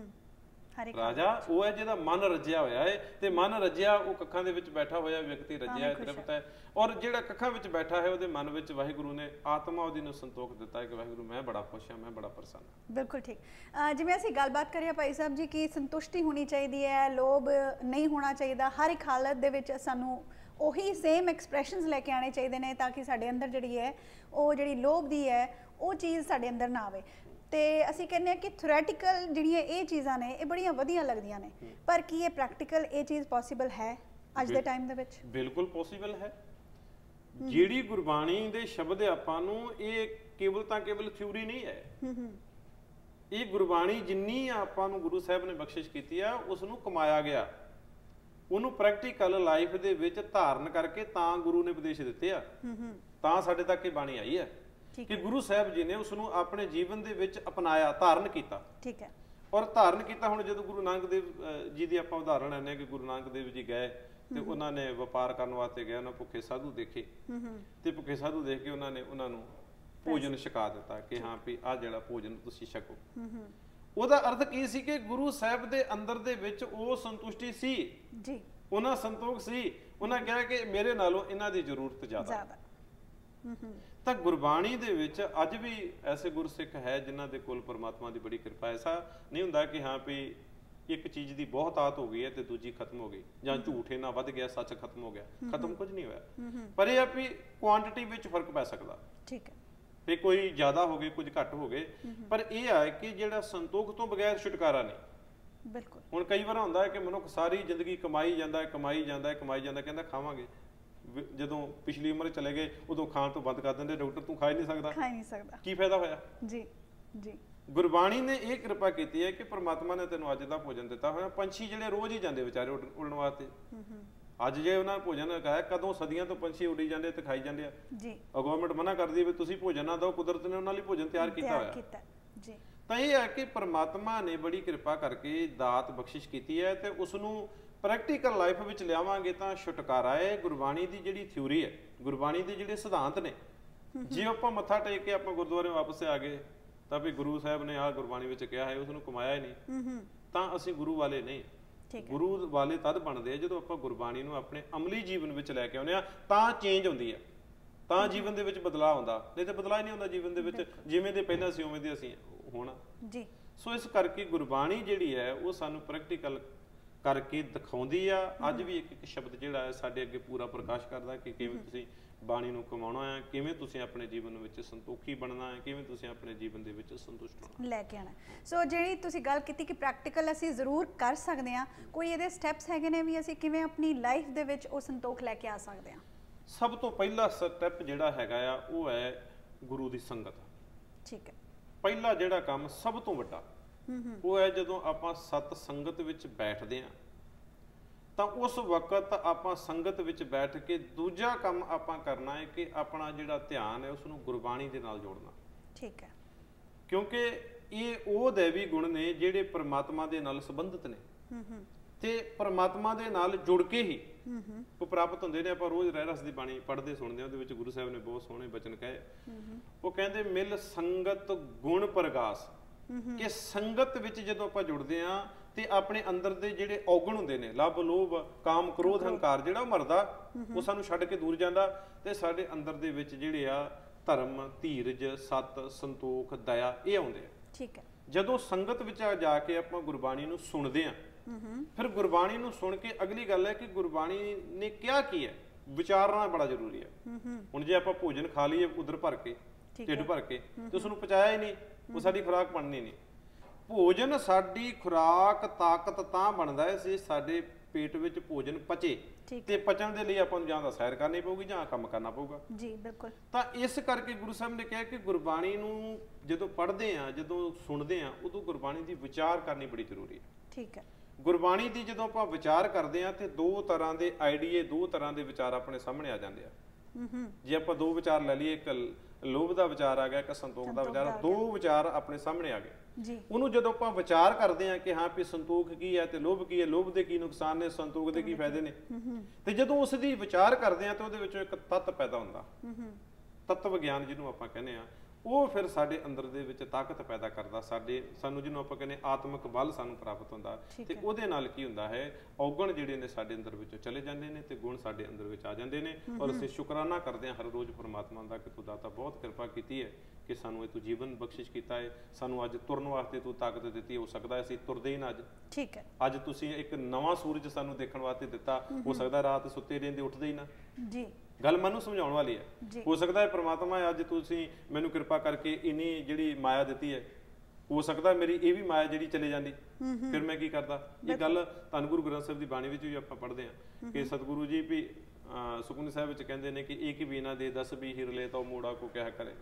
[SPEAKER 2] ਰਾਜਾ ਉਹ ਹੈ ਜਿਹਦਾ ਮਨ ਰੱਜਿਆ ਹੋਇਆ ਹੈ, ਤੇ ਮਨ ਰੱਜਿਆ, ਉਹ ਕੱਖਾਂ ਦੇ ਵਿੱਚ ਬੈਠਾ ਹੋਇਆ ਵਿਅਕਤੀ ਰੱਜਿਆ ਹੈ, ਤ੍ਰਿਪਤ ਹੈ। ਔਰ ਜਿਹੜਾ ਕੱਖਾਂ ਵਿੱਚ ਬੈਠਾ ਹੈ ਉਹਦੇ ਮਨ ਵਿੱਚ ਵਾਹਿਗੁਰੂ ਨੇ ਆਤਮਾ ਉਹਦੀ ਨੂੰ ਸੰਤੋਖ ਦਿੱਤਾ ਹੈ ਕਿ ਵਾਹਿਗੁਰੂ ਮੈਂ ਬੜਾ ਖੁਸ਼ ਹਾਂ, ਮੈਂ ਬੜਾ ਪ੍ਰਸੰਨ ਹਾਂ।
[SPEAKER 1] ਬਿਲਕੁਲ ਠੀਕ। ਜਿਵੇਂ ਅਸੀਂ ਗੱਲਬਾਤ ਕਰੀਏ ਭਾਈ ਸਾਹਿਬ ਜੀ ਕਿ ਸੰਤੁਸ਼ਟੀ ਹੋਣੀ ਚਾਹੀਦੀ ਹੈ, ਲੋਭ ਨਹੀਂ ਹੋਣਾ ਚਾਹੀਦਾ, ਹਰ ਇੱਕ ਹਾਲਤ ਦੇ ਵਿੱਚ ਸਾਨੂੰ ਉਹੀ ਸੇਮ ਐਕਸਪ੍ਰੈਸ਼ਨਸ ਲੈ ਕੇ ਆਉਣੇ ਚਾਹੀਦੇ ਨੇ ਤਾਂ ਕਿ ਸਾਡੇ ਅੰਦਰ ਜਿਹੜੀ ਹੈ ਉਹ ਜਿਹੜੀ ਲੋਭ ਦੀ ਹੈ ਉਹ ਚੀਜ਼ ਸਾਡੇ ਅੰਦਰ ਨਾ ਆਵੇ। ਤੇ ਅਸੀਂ ਕਹਿੰਦੇ ਆ ਕਿ ਥਿਓਰੈਟੀਕਲ ਜਿਹੜੀਆਂ ਇਹ ਚੀਜ਼ਾਂ ਨੇ ਇਹ ਬੜੀਆਂ ਵਧੀਆ ਲੱਗਦੀਆਂ ਨੇ, ਪਰ ਕੀ ਇਹ ਪ੍ਰੈਕਟੀਕਲ ਇਹ ਚੀਜ਼ ਪੋਸੀਬਲ ਹੈ ਅੱਜ ਦੇ ਟਾਈਮ ਦੇ ਵਿੱਚ?
[SPEAKER 2] ਬਿਲਕੁਲ ਪੋਸੀਬਲ ਹੈ। ਜਿਹੜੀ ਗੁਰਬਾਣੀ ਦੇ ਸ਼ਬਦ ਆਪਾਂ ਨੂੰ, ਇਹ ਕੇਵਲ ਤਾਂ ਕੇਵਲ ਥਿਊਰੀ ਨਹੀਂ ਹੈ, ਇਹ ਗੁਰਬਾਣੀ ਜਿੰਨੀ ਆਪਾਂ ਨੂੰ ਗੁਰੂ ਸਾਹਿਬ ਨੇ ਬਖਸ਼ਿਸ਼ ਕੀਤੀ ਆ ਉਸ ਨੂੰ ਕਮਾਇਆ ਗਿਆ, ਉਹਨੂੰ ਪ੍ਰੈਕਟੀਕਲ ਲਾਈਫ ਦੇ ਵਿੱਚ ਧਾਰਨ ਕਰਕੇ ਤਾਂ ਗੁਰੂ ਨੇ ਉਪਦੇਸ਼ ਦਿੱਤੇ ਆ, ਤਾਂ ਸਾਡੇ ਤੱਕ ਇਹ ਬਾਣੀ ਆਈ ਹੈ ਕਿ ਗੁਰੂ ਸਾਹਿਬ ਜੀ ਨੇ ਉਸ ਨੂੰ ਆਪਣੇ ਜੀਵਨ ਦੇ ਵਿੱਚ ਅਪਣਾਇਆ, ਧਾਰਨ ਕੀਤਾ। ਠੀਕ ਹੈ, ਔਰ ਧਾਰਨ ਕੀਤਾ। ਹੁਣ ਜਦੋਂ ਗੁਰੂ ਨਾਨਕ ਦੇਵ ਜੀ ਦੀ ਆਪਾਂ ਉਦਾਹਰਣ ਲੈਂਦੇ ਹਾਂ ਕਿ ਗੁਰੂ ਨਾਨਕ ਦੇਵ ਜੀ ਗਏ ਤੇ ਉਹਨਾਂ ਨੇ ਵਪਾਰ ਕਰਨ ਵਾਸਤੇ ਗਏ, ਉਹਨਾਂ ਭੁੱਖੇ ਸਾਧੂ ਦੇਖੇ ਤੇ ਭੁੱਖੇ ਸਾਧੂ ਦੇਖ ਕੇ ਉਹਨਾਂ ਨੇ ਉਹਨਾਂ ਨੂੰ ਭੋਜਨ ਛਕਾ ਦਿੱਤਾ ਕਿ ਹਾਂ ਵੀ ਆਹ ਜਿਹੜਾ ਭੋਜਨ ਤੁਸੀਂ ਛਕੋ। ਉਹਦਾ ਅਰਥ ਕੀ ਸੀ ਕਿ ਗੁਰੂ ਸਾਹਿਬ ਦੇ ਅੰਦਰ ਦੇ ਵਿੱਚ ਉਹ ਸੰਤੁਸ਼ਟੀ ਸੀ ਜੀ, ਉਹਨਾਂ ਸੰਤੋਖ ਸੀ। ਉਹਨਾਂ ਕਿਹਾ ਕਿ ਮੇਰੇ ਨਾਲੋਂ ਇਹਨਾਂ ਦੀ ਜ਼ਰੂਰਤ ਜ਼ਿਆਦਾ। ਤਾਂ ਗੁਰਬਾਣੀ ਦੇ ਵਿੱਚ ਅੱਜ ਵੀ ਐਸੇ ਗੁਰਸਿੱਖ ਹੈ ਜਿਨ੍ਹਾਂ ਦੇ ਕੋਲ ਪਰਮਾਤਮਾ ਦੀ ਬੜੀ ਕਿਰਪਾ। ਐਸਾ ਨਹੀਂ ਹੁੰਦਾ ਕਿ ਹਾਂ ਵੀ ਇੱਕ ਚੀਜ਼ ਦੀ ਬਹੁਤਾਤ ਹੋ ਗਈ ਹੈ ਤੇ ਦੂਜੀ ਖਤਮ ਹੋ ਗਈ, ਜਾਂ ਝੂਠ ਇਹਨਾਂ ਵੱਧ ਗਿਆ ਸੱਚ ਖਤਮ ਹੋ ਗਿਆ। ਖਤਮ ਕੁਝ ਨਹੀਂ ਹੋਇਆ, ਪਰ ਇਹ ਆ ਵੀ ਕੁਆਂਟੀਟੀ ਵਿੱਚ ਫਰਕ ਪੈ ਸਕਦਾ। ਠੀਕ ਹੈ, ਵੀ ਕੋਈ ਜ਼ਿਆਦਾ ਹੋ ਗਏ ਕੁਝ ਘੱਟ ਹੋ ਗਏ, ਪਰ ਇਹ ਹੈ ਕਿ ਜਿਹੜਾ ਸੰਤੋਖ ਤੋਂ ਬਗੈਰ ਛੁਟਕਾਰਾ ਨਹੀਂ। ਬਿਲਕੁਲ। ਹੁਣ ਕਈ ਵਾਰ ਹੁੰਦਾ ਹੈ ਕਿ ਮਨੁੱਖ ਸਾਰੀ ਜ਼ਿੰਦਗੀ ਕਮਾਈ ਜਾਂਦਾ ਕਮਾਈ ਜਾਂਦਾ ਕਮਾਈ ਜਾਂਦਾ, ਕਹਿੰਦਾ ਖਾਵਾਂਗੇ, ਜਦੋਂ ਪਿਛਲੀ ਉਮਰ ਚਲੇ ਗਏ ਉਦੋਂ ਖਾਣ ਤੋਂ ਬੰਦ ਕਰ ਦਿੰਦੇ, ਡਾਕਟਰ ਤੂੰ ਖਾ ਹੀ ਨਹੀਂ ਸਕਦਾ, ਕੀ ਫਾਇਦਾ ਹੋਇਆ? ਜੀ ਜੀ। ਗੁਰਬਾਣੀ ਨੇ ਇਹ ਕਿਰਪਾ ਕੀਤੀ ਹੈ ਕਿ ਪ੍ਰਮਾਤਮਾ ਨੇ ਤੈਨੂੰ ਅੱਜ ਦਾ ਭੋਜਨ ਦਿੱਤਾ ਹੋਇਆ। ਪੰਛੀ ਜਿਹੜੇ ਰੋਜ਼ ਹੀ ਜਾਂਦੇ ਵਿਚਾਰੇ ਉਡਣ ਵਾਸਤੇ, ਅੱਜ ਜੇ ਉਹਨਾਂ ਨੇ ਭੋਜਨ ਖਾਇਆ, ਕਦੋਂ ਸਦੀਆਂ ਤੋਂ ਪੰਛੀ ਉੱਡੀ ਜਾਂਦੇ ਤੇ ਖਾਈ ਜਾਂਦੇ ਆ ਜੀ। ਗਵਰਨਮੈਂਟ ਮਨਾ ਕਰਦੀ ਹੈ ਵੀ ਤੁਸੀਂ ਭੋਜਨ ਨਾ ਦਿਓ, ਕੁਦਰਤ ਨੇ ਉਹਨਾਂ ਲਈ ਭੋਜਨ ਤਿਆਰ ਕੀਤਾ ਹੋਇਆ ਜੀ। ਤਾਂ ਇਹ ਹੈ ਕਿ ਪ੍ਰਮਾਤਮਾ ਨੇ ਬੜੀ ਕਿਰਪਾ ਕਰਕੇ ਦਾਤ ਬਖਸ਼ਿਸ਼ ਕੀਤੀ ਹੈ ਤੇ ਉਸ ਨੂੰ ਪ੍ਰੈਕਟੀਕਲ ਲਾਈਫ ਵਿੱਚ ਲਿਆਵਾਂਗੇ ਤਾਂ ਛੁਟਕਾਰਾ ਹੈ। ਗੁਰਬਾਣੀ ਦੀ ਜਿਹੜੀ ਥਿਊਰੀ ਹੈ, ਗੁਰਬਾਣੀ ਦੇ ਜਿਹੜੇ ਸਿਧਾਂਤ ਨੇ, ਜੇ ਆਪਾਂ ਮੱਥਾ ਟੇਕ ਕੇ ਆਪਾਂ ਗੁਰਦੁਆਰੇ ਵਾਪਸ ਆ ਗਏ ਤਾਂ ਵੀ ਗੁਰੂ ਸਾਹਿਬ ਨੇ ਆਹ ਗੁਰਬਾਣੀ ਵਿੱਚ ਕਿਹਾ ਹੈ ਉਸ ਨੂੰ ਕਮਾਇਆ ਹੀ ਨਹੀਂ, ਤਾਂ ਅਸੀਂ ਗੁਰੂ ਵਾਲੇ ਨਹੀਂ। ਗੁਰੂ ਵਾਲੇ ਤਦ ਬਣਦੇ ਆ ਜਦੋਂ ਆਪਾਂ ਗੁਰਬਾਣੀ ਨੂੰ ਆਪਣੇ ਅਮਲੀ ਜੀਵਨ ਵਿੱਚ ਲੈ ਕੇ ਆਉਂਦੇ ਆ, ਤਾਂ ਚੇਂਜ ਹੁੰਦੀ ਆ, ਤਾਂ ਜੀਵਨ ਦੇ ਵਿੱਚ ਬਦਲਾਅ ਆਉਂਦਾ। ਨਹੀਂ ਤਾਂ ਬਦਲਾਅ ਹੀ ਨਹੀਂ ਹੁੰਦਾ ਜੀਵਨ ਦੇ ਵਿੱਚ, ਜਿਵੇਂ ਦੇ ਪਹਿਲਾਂ ਸੀ ਉਵੇਂ ਦੇ ਅਸੀਂ ਹੋਣਾ ਜੀ। ਸੋ ਇਸ ਕਰਕੇ ਗੁਰਬਾਣੀ ਜਿਹੜੀ ਹੈ ਉਹ ਸਾਨੂੰ ਪ੍ਰੈਕਟੀਕਲ ਕਰਕੇ ਦਿਖਾਉਂਦੀ ਆ। ਅੱਜ ਵੀ ਇੱਕ ਇੱਕ ਸ਼ਬਦ ਜਿਹੜਾ ਹੈ ਸਾਡੇ ਅੱਗੇ ਪੂਰਾ ਪ੍ਰਕਾਸ਼ ਕਰਦਾ ਕਿ ਕਿਵੇਂ ਤੁਸੀਂ ਬਾਣੀ ਨੂੰ ਕਮਾਉਣਾ ਹੈ, ਕਿਵੇਂ ਤੁਸੀਂ ਆਪਣੇ ਜੀਵਨ ਵਿੱਚ ਸੰਤੋਖੀ ਬਣਨਾ ਹੈ, ਕਿਵੇਂ ਤੁਸੀਂ ਆਪਣੇ ਜੀਵਨ ਦੇ ਵਿੱਚ ਸੰਤੁਸ਼ਟ ਹੋਣਾ ਲੈ ਕੇ ਆਉਣਾ। ਸੋ ਜਿਹੜੀ ਤੁਸੀਂ ਗੱਲ ਕੀਤੀ ਕਿ ਪ੍ਰੈਕਟੀਕਲ ਅਸੀਂ ਜ਼ਰੂਰ ਕਰ ਸਕਦੇ ਹਾਂ, ਕੋਈ ਇਹਦੇ ਸਟੈਪਸ ਹੈਗੇ ਨੇ ਵੀ ਅਸੀਂ ਕਿਵੇਂ ਆਪਣੀ ਲਾਈਫ ਦੇ ਵਿੱਚ ਉਹ ਸੰਤੋਖ ਲੈ ਕੇ ਆ ਸਕਦੇ ਹਾਂ? ਸਭ ਤੋਂ ਪਹਿਲਾ ਸਟੈਪ ਜਿਹੜਾ ਹੈਗਾ ਆ ਉਹ ਹੈ ਗੁਰੂ ਦੀ ਸੰਗਤ।
[SPEAKER 1] ਠੀਕ ਹੈ।
[SPEAKER 2] ਪਹਿਲਾ ਜਿਹੜਾ ਕੰਮ ਸਭ ਤੋਂ ਵੱਡਾ ਉਹ ਹੈ ਜਦੋਂ ਆਪਾਂ ਸਤ ਸੰਗਤ ਵਿੱਚ ਬੈਠਦੇ ਹਾਂ ਤਾਂ ਉਸ ਵਕਤ ਆਪਾਂ ਸੰਗਤ ਵਿੱਚ ਬੈਠ ਕੇ ਦੂਜਾ ਕੰਮ ਆਪਾਂ ਕਰਨਾ ਹੈ ਕਿ ਆਪਣਾ ਜਿਹੜਾ ਧਿਆਨ ਹੈ ਉਸ ਨੂੰ ਗੁਰਬਾਣੀ ਦੇ ਨਾਲ ਜੋੜਨਾ। ਠੀਕ ਹੈ। ਕਿਉਂਕਿ ਇਹ ਉਹ ਦੇਵੀ ਗੁਣ ਨੇ ਜਿਹੜੇ ਪ੍ਰਮਾਤਮਾ ਦੇ ਨਾਲ ਸੰਬੰਧਿਤ ਨੇ ਤੇ ਪ੍ਰਮਾਤਮਾ ਦੇ ਨਾਲ ਜੁੜ ਕੇ ਹੀ ਉਹ ਪ੍ਰਾਪਤ ਹੁੰਦੇ ਨੇ। ਆਪਾਂ ਰੋਜ਼ ਰਹਿ ਰਸ ਦੀ ਬਾਣੀ ਪੜ੍ਹਦੇ ਸੁਣਦੇ ਹਾਂ, ਉਹਦੇ ਵਿੱਚ ਗੁਰੂ ਸਾਹਿਬ ਨੇ ਬਹੁਤ ਸੋਹਣੇ ਬਚਨ ਕਹੇ। ਉਹ ਕਹਿੰਦੇ ਮਿਲ ਸੰਗਤ ਗੁਣ ਪ੍ਰਗਾਸ, ਕਿ ਸੰਗਤ ਵਿੱਚ ਜਦੋਂ ਆਪਾਂ ਜੁੜਦੇ ਹਾਂ ਤੇ ਆਪਣੇ ਅੰਦਰ ਦੇ ਜਿਹੜੇ ਔਗਣ ਹੁੰਦੇ ਨੇ, ਲੱਭ ਲੋਭ ਕਾਮ ਕ੍ਰੋਧ ਹੰਕਾਰ, ਜਿਹੜਾ ਉਹ ਮਰਦਾ, ਉਹ ਸਾਨੂੰ ਛੱਡ ਕੇ ਦੂਰ ਜਾਂਦਾ ਤੇ ਸਾਡੇ ਅੰਦਰ ਦੇ ਵਿੱਚ ਜਿਹੜੇ ਆ ਧਰਮ ਧੀਰਜ ਸਤ ਸੰਤੋਖ ਦਇਆ ਇਹ ਆਉਂਦੇ ਆ। ਠੀਕ ਹੈ। ਜਦੋਂ ਸੰਗਤ ਵਿੱਚ ਜਾ ਕੇ ਆਪਾਂ ਗੁਰਬਾਣੀ ਨੂੰ ਸੁਣਦੇ ਆ ਫਿਰ ਗੁਰਬਾਣੀ ਨੂੰ ਸੁਣ ਕੇ ਅਗਲੀ ਗੱਲ ਹੈ ਕਿ ਗੁਰਬਾਣੀ ਨੇ ਕਿਹਾ ਕੀ ਹੈ, ਵਿਚਾਰਨਾ ਬੜਾ ਜ਼ਰੂਰੀ ਹੈ। ਹੁਣ ਜੇ ਆਪਾਂ ਭੋਜਨ ਖਾ ਲਈਏ ਉਧਰ ਭਰ ਕੇ ਢਿੱਡ ਭਰ ਕੇ ਤੇ ਉਸ ਨੂੰ ਪਚਾਇਆ ਹੀ ਨਹੀਂ, ਉਹ ਸਾਡੀ ਖੁਰਾਕ ਬਣਨੀ ਨਹੀਂ। ਭੋਜਨ ਸਾਡੀ ਖੁਰਾਕ ਤਾਕਤ ਤਾਂ ਬਣਦਾ ਹੈ ਜੇ ਸਾਡੇ ਪੇਟ ਵਿੱਚ ਭੋਜਨ ਪਚੇ ਤੇ ਪਚਣ ਦੇ ਲਈ ਆਪਾਂ ਨੂੰ ਜਾਂ ਤਾਂ ਸੈਰ ਕਰਨੀ ਪਊਗੀ ਜਾਂ ਕੰਮ ਕਰਨਾ ਪਊਗਾ। ਜੀ ਬਿਲਕੁਲ। ਤਾਂ ਇਸ ਕਰਕੇ ਗੁਰੂ ਸਾਹਿਬ ਨੇ ਕਿਹਾ ਕਿ ਗੁਰਬਾਣੀ ਨੂੰ ਜਦੋਂ ਪੜ੍ਹਦੇ ਆ ਜਦੋਂ ਸੁਣਦੇ ਆ ਉਦੋਂ ਗੁਰਬਾਣੀ ਦੀ ਵਿਚਾਰ ਕਰਨੀ ਬੜੀ ਜ਼ਰੂਰੀ ਹੈ। ਠੀਕ ਹੈ। ਗੁਰਬਾਣੀ ਦੀ ਜਦੋਂ ਆਪਾਂ ਵਿਚਾਰ ਕਰਦੇ ਆ ਤੇ ਦੋ ਤਰ੍ਹਾਂ ਦੇ ਆਈਡੀਏ ਦੋ ਤਰ੍ਹਾਂ ਦੇ ਵਿਚਾਰ ਆਪਣੇ ਸਾਹਮਣੇ ਆ ਜਾਂਦੇ ਆ। ਜੇ ਆਪਾਂ ਦੋ ਵਿਚਾਰ ਲੈ ਲਈਏ, ਇੱਕ ਲੋਭ ਦਾ ਵਿਚਾਰ ਆ ਗਿਆ, ਇੱਕ ਸੰਤੋਖ ਦਾ ਵਿਚਾਰ, ਦੋ ਵਿਚਾਰ ਆਪਣੇ ਸਾਹਮਣੇ ਆ ਗਏ। ਉਹਨੂੰ ਜਦੋਂ ਆਪਾਂ ਵਿਚਾਰ ਕਰਦੇ ਆ ਕਿ ਹਾਂ ਵੀ ਸੰਤੋਖ ਕੀ ਹੈ ਤੇ ਲੋਭ ਕੀ ਹੈ, ਲੋਭ ਦੇ ਕੀ ਨੁਕਸਾਨ ਨੇ, ਸੰਤੋਖ ਦੇ ਕੀ ਫਾਇਦੇ ਨੇ, ਤੇ ਜਦੋਂ ਉਸ ਦੀ ਵਿਚਾਰ ਕਰਦੇ ਆ ਤਾਂ ਉਹਦੇ ਵਿੱਚੋਂ ਇੱਕ ਤੱਤ ਪੈਦਾ ਹੁੰਦਾ, ਤੱਤ ਵਿਗਿਆਨ ਜਿਹਨੂੰ ਆਪਾਂ ਕਹਿੰਦੇ ਆ। ਉਹ ਫਿਰ ਸਾਡੇ ਅੰਦਰ ਦੇ ਵਿੱਚ ਤਾਕਤ ਪੈਦਾ ਕਰਦਾ, ਸਾਨੂੰ ਜਿਹਨੂੰ ਆਪਾਂ ਕਹਿੰਦੇ ਆਤਮਿਕ ਬਲ ਸਾਨੂੰ ਪ੍ਰਾਪਤ ਹੁੰਦਾ ਤੇ ਉਹਦੇ ਨਾਲ ਕੀ ਹੁੰਦਾ ਹੈ, ਔਗਣ ਜਿਹੜੇ ਨੇ ਸਾਡੇ ਅੰਦਰ ਵਿੱਚੋਂ ਚਲੇ ਜਾਂਦੇ ਨੇ ਤੇ ਗੁਣ ਸਾਡੇ ਅੰਦਰ ਵਿੱਚ ਆ ਜਾਂਦੇ ਨੇ। ਔਰ ਅਸੀਂ ਸ਼ੁਕਰਾਨਾ ਕਰਦੇ ਹਾਂ ਹਰ ਰੋਜ਼ ਪਰਮਾਤਮਾ ਦਾ ਕਿ ਤੂੰ ਦਾਤਾ ਬਹੁਤ ਕਿਰਪਾ ਕੀਤੀ ਹੈ ਕਿ ਸਾਨੂੰ ਇਹ ਤੂੰ ਜੀਵਨ ਬਖਸ਼ਿਸ਼ ਕੀਤਾ ਹੈ, ਸਾਨੂੰ ਅੱਜ ਤੁਰਨ ਵਾਸਤੇ ਤੂੰ ਤਾਕਤ ਦਿੱਤੀ। ਹੋ ਸਕਦਾ ਅਸੀਂ ਤੁਰਦੇ ਹੀ ਨਾ ਅੱਜ। ਠੀਕ ਹੈ। ਅੱਜ ਤੁਸੀਂ ਇੱਕ ਨਵਾਂ ਸੂਰਜ ਸਾਨੂੰ ਦੇਖਣ ਵਾਸਤੇ ਦਿੱਤਾ, ਹੋ ਸਕਦਾ ਰਾਤ ਸੁੱਤੇ ਰਹਿੰਦੇ ਉੱਠਦੇ ਹੀ ਨਾ। ਜੀ ਗੱਲ ਮੈਨੂੰ ਸਮਝਾਉਣ ਵਾਲੀ ਹੈ। ਹੋ ਸਕਦਾ ਹੈ ਪ੍ਰਮਾਤਮਾ ਅੱਜ ਤੁਸੀਂ ਮੈਨੂੰ ਕਿਰਪਾ ਕਰਕੇ ਇੰਨੀ ਜਿਹੜੀ ਮਾਇਆ ਦਿੱਤੀ ਹੈ, ਹੋ ਸਕਦਾ ਮੇਰੀ ਇਹ ਵੀ ਮਾਇਆ ਜਿਹੜੀ ਚਲੇ ਜਾਂਦੀ, ਫਿਰ ਮੈਂ ਕੀ ਕਰਦਾ। ਇਹ ਗੱਲ ਧੰਨ ਗੁਰੂ ਗ੍ਰੰਥ ਸਾਹਿਬ ਦੀ ਬਾਣੀ ਵਿੱਚ ਵੀ ਆਪਾਂ ਪੜ੍ਹਦੇ ਹਾਂ ਕਿ ਸਤਿਗੁਰੂ ਜੀ ਵੀ ਸੁਖਮਨੀ ਸਾਹਿਬ ਵਿੱਚ ਕਹਿੰਦੇ ਨੇ ਕਿ ਇੱਕ ਵੀ ਨਾ ਦੇ 10 ਵੀ ਹਿਰਲੇ ਤਾਂ ਮੋੜਾ ਕੋ ਕਿਹਾ ਕਰੇ,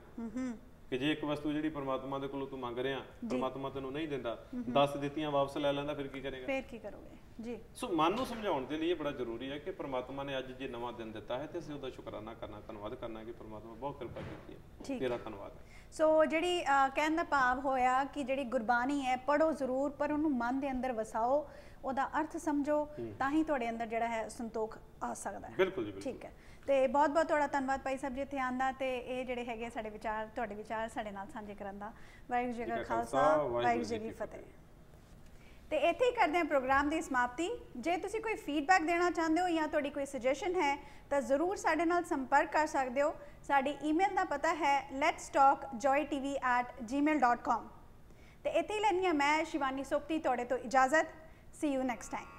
[SPEAKER 2] ਕਿ ਜੇ ਇੱਕ ਵਸਤੂ ਜਿਹੜੀ ਪਰਮਾਤਮਾ ਦੇ ਕੋਲੋਂ ਤੂੰ ਮੰਗ ਰਿਹਾ ਪਰਮਾਤਮਾ ਤੈਨੂੰ ਨਹੀਂ ਦਿੰਦਾ, 10 ਦਿੱਤੀਆਂ ਵਾਪਸ ਲੈ ਲੈਂਦਾ, ਫਿਰ ਕੀ ਕਰੇਗਾ, ਫਿਰ ਕੀ ਕਰੋਗੇ। ਜੀ ਸੋ ਮਨ ਨੂੰ ਸਮਝਾਉਣ ਦੇ ਲਈ ਇਹ ਬੜਾ ਜ਼ਰੂਰੀ ਹੈ ਕਿ ਪਰਮਾਤਮਾ ਨੇ ਅੱਜ ਜੇ ਨਵਾਂ ਦਿਨ ਦਿੱਤਾ ਹੈ ਤੇ ਅਸੀਂ ਉਹਦਾ ਸ਼ੁਕਰਾਨਾ ਕਰਨਾ, ਧੰਨਵਾਦ ਕਰਨਾ ਕਿ ਪਰਮਾਤਮਾ ਬਹੁਤ ਕਿਰਪਾ ਕੀਤੀ ਹੈ, ਤੇਰਾ ਧੰਨਵਾਦ। ਸੋ ਜਿਹੜੀ ਕਹਿਣ ਦਾ ਭਾਵ ਹੋਇਆ ਕਿ ਜਿਹੜੀ ਗੁਰਬਾਣੀ ਹੈ ਪੜ੍ਹੋ ਜ਼ਰੂਰ, ਪਰ ਉਹਨੂੰ ਮਨ ਦੇ ਅੰਦਰ ਵਸਾਓ, ਉਹਦਾ ਅਰਥ ਸਮਝੋ, ਤਾਂ ਹੀ ਤੁਹਾਡੇ ਅੰਦਰ ਜਿਹੜਾ ਹੈ ਸੰਤੋਖ ਆ ਸਕਦਾ ਹੈ। ਬਿਲਕੁਲ ਜੀ। ਠੀਕ ਹੈ। ਤੇ ਬਹੁਤ ਬਹੁਤ ਤੁਹਾਡਾ ਧੰਨਵਾਦ ਭਾਈ ਸਾਹਿਬ ਜੀ ਇੱਥੇ ਆਉਣ ਦਾ ਤੇ ਇਹ ਜਿਹੜੇ ਹੈਗੇ ਸਾਡੇ ਵਿਚਾਰ, ਤੁਹਾਡੇ ਵਿਚਾਰ ਸਾਡੇ ਨਾਲ ਸਾਂਝੇ ਕਰਨ ਦਾ। ਵਾਹਿਗੁਰੂ ਜੀ ਕਾ ਖਾਲਸਾ, ਵਾਹਿਗੁਰੂ ਜੀ ਕੀ ਫਤਿਹ। ਤੇ ਇੱਥੇ ਹੀ ਕਰਦੇ ਹਾਂ ਪ੍ਰੋਗਰਾਮ ਦੀ ਸਮਾਪਤੀ। ਜੇ ਤੁਸੀਂ ਕੋਈ ਫੀਡਬੈਕ ਦੇਣਾ ਚਾਹੁੰਦੇ ਹੋ ਜਾਂ ਤੁਹਾਡੀ ਕੋਈ ਸੁਜੈਸ਼ਨ ਹੈ ਤਾਂ ਜ਼ਰੂਰ ਸਾਡੇ ਨਾਲ ਸੰਪਰਕ ਕਰ ਸਕਦੇ ਹੋ। ਸਾਡੀ ਈਮੇਲ ਦਾ ਪਤਾ ਹੈ letstalkjoytv@gmail.com। ਤੇ ਇੱਥੇ ਹੀ ਲੈਂਦੀ ਹਾਂ ਮੈਂ ਸ਼ਿਵਾਨੀ ਸੋਪਤੀ ਤੁਹਾਡੇ ਤੋਂ ਇਜਾਜ਼ਤ। See you next time.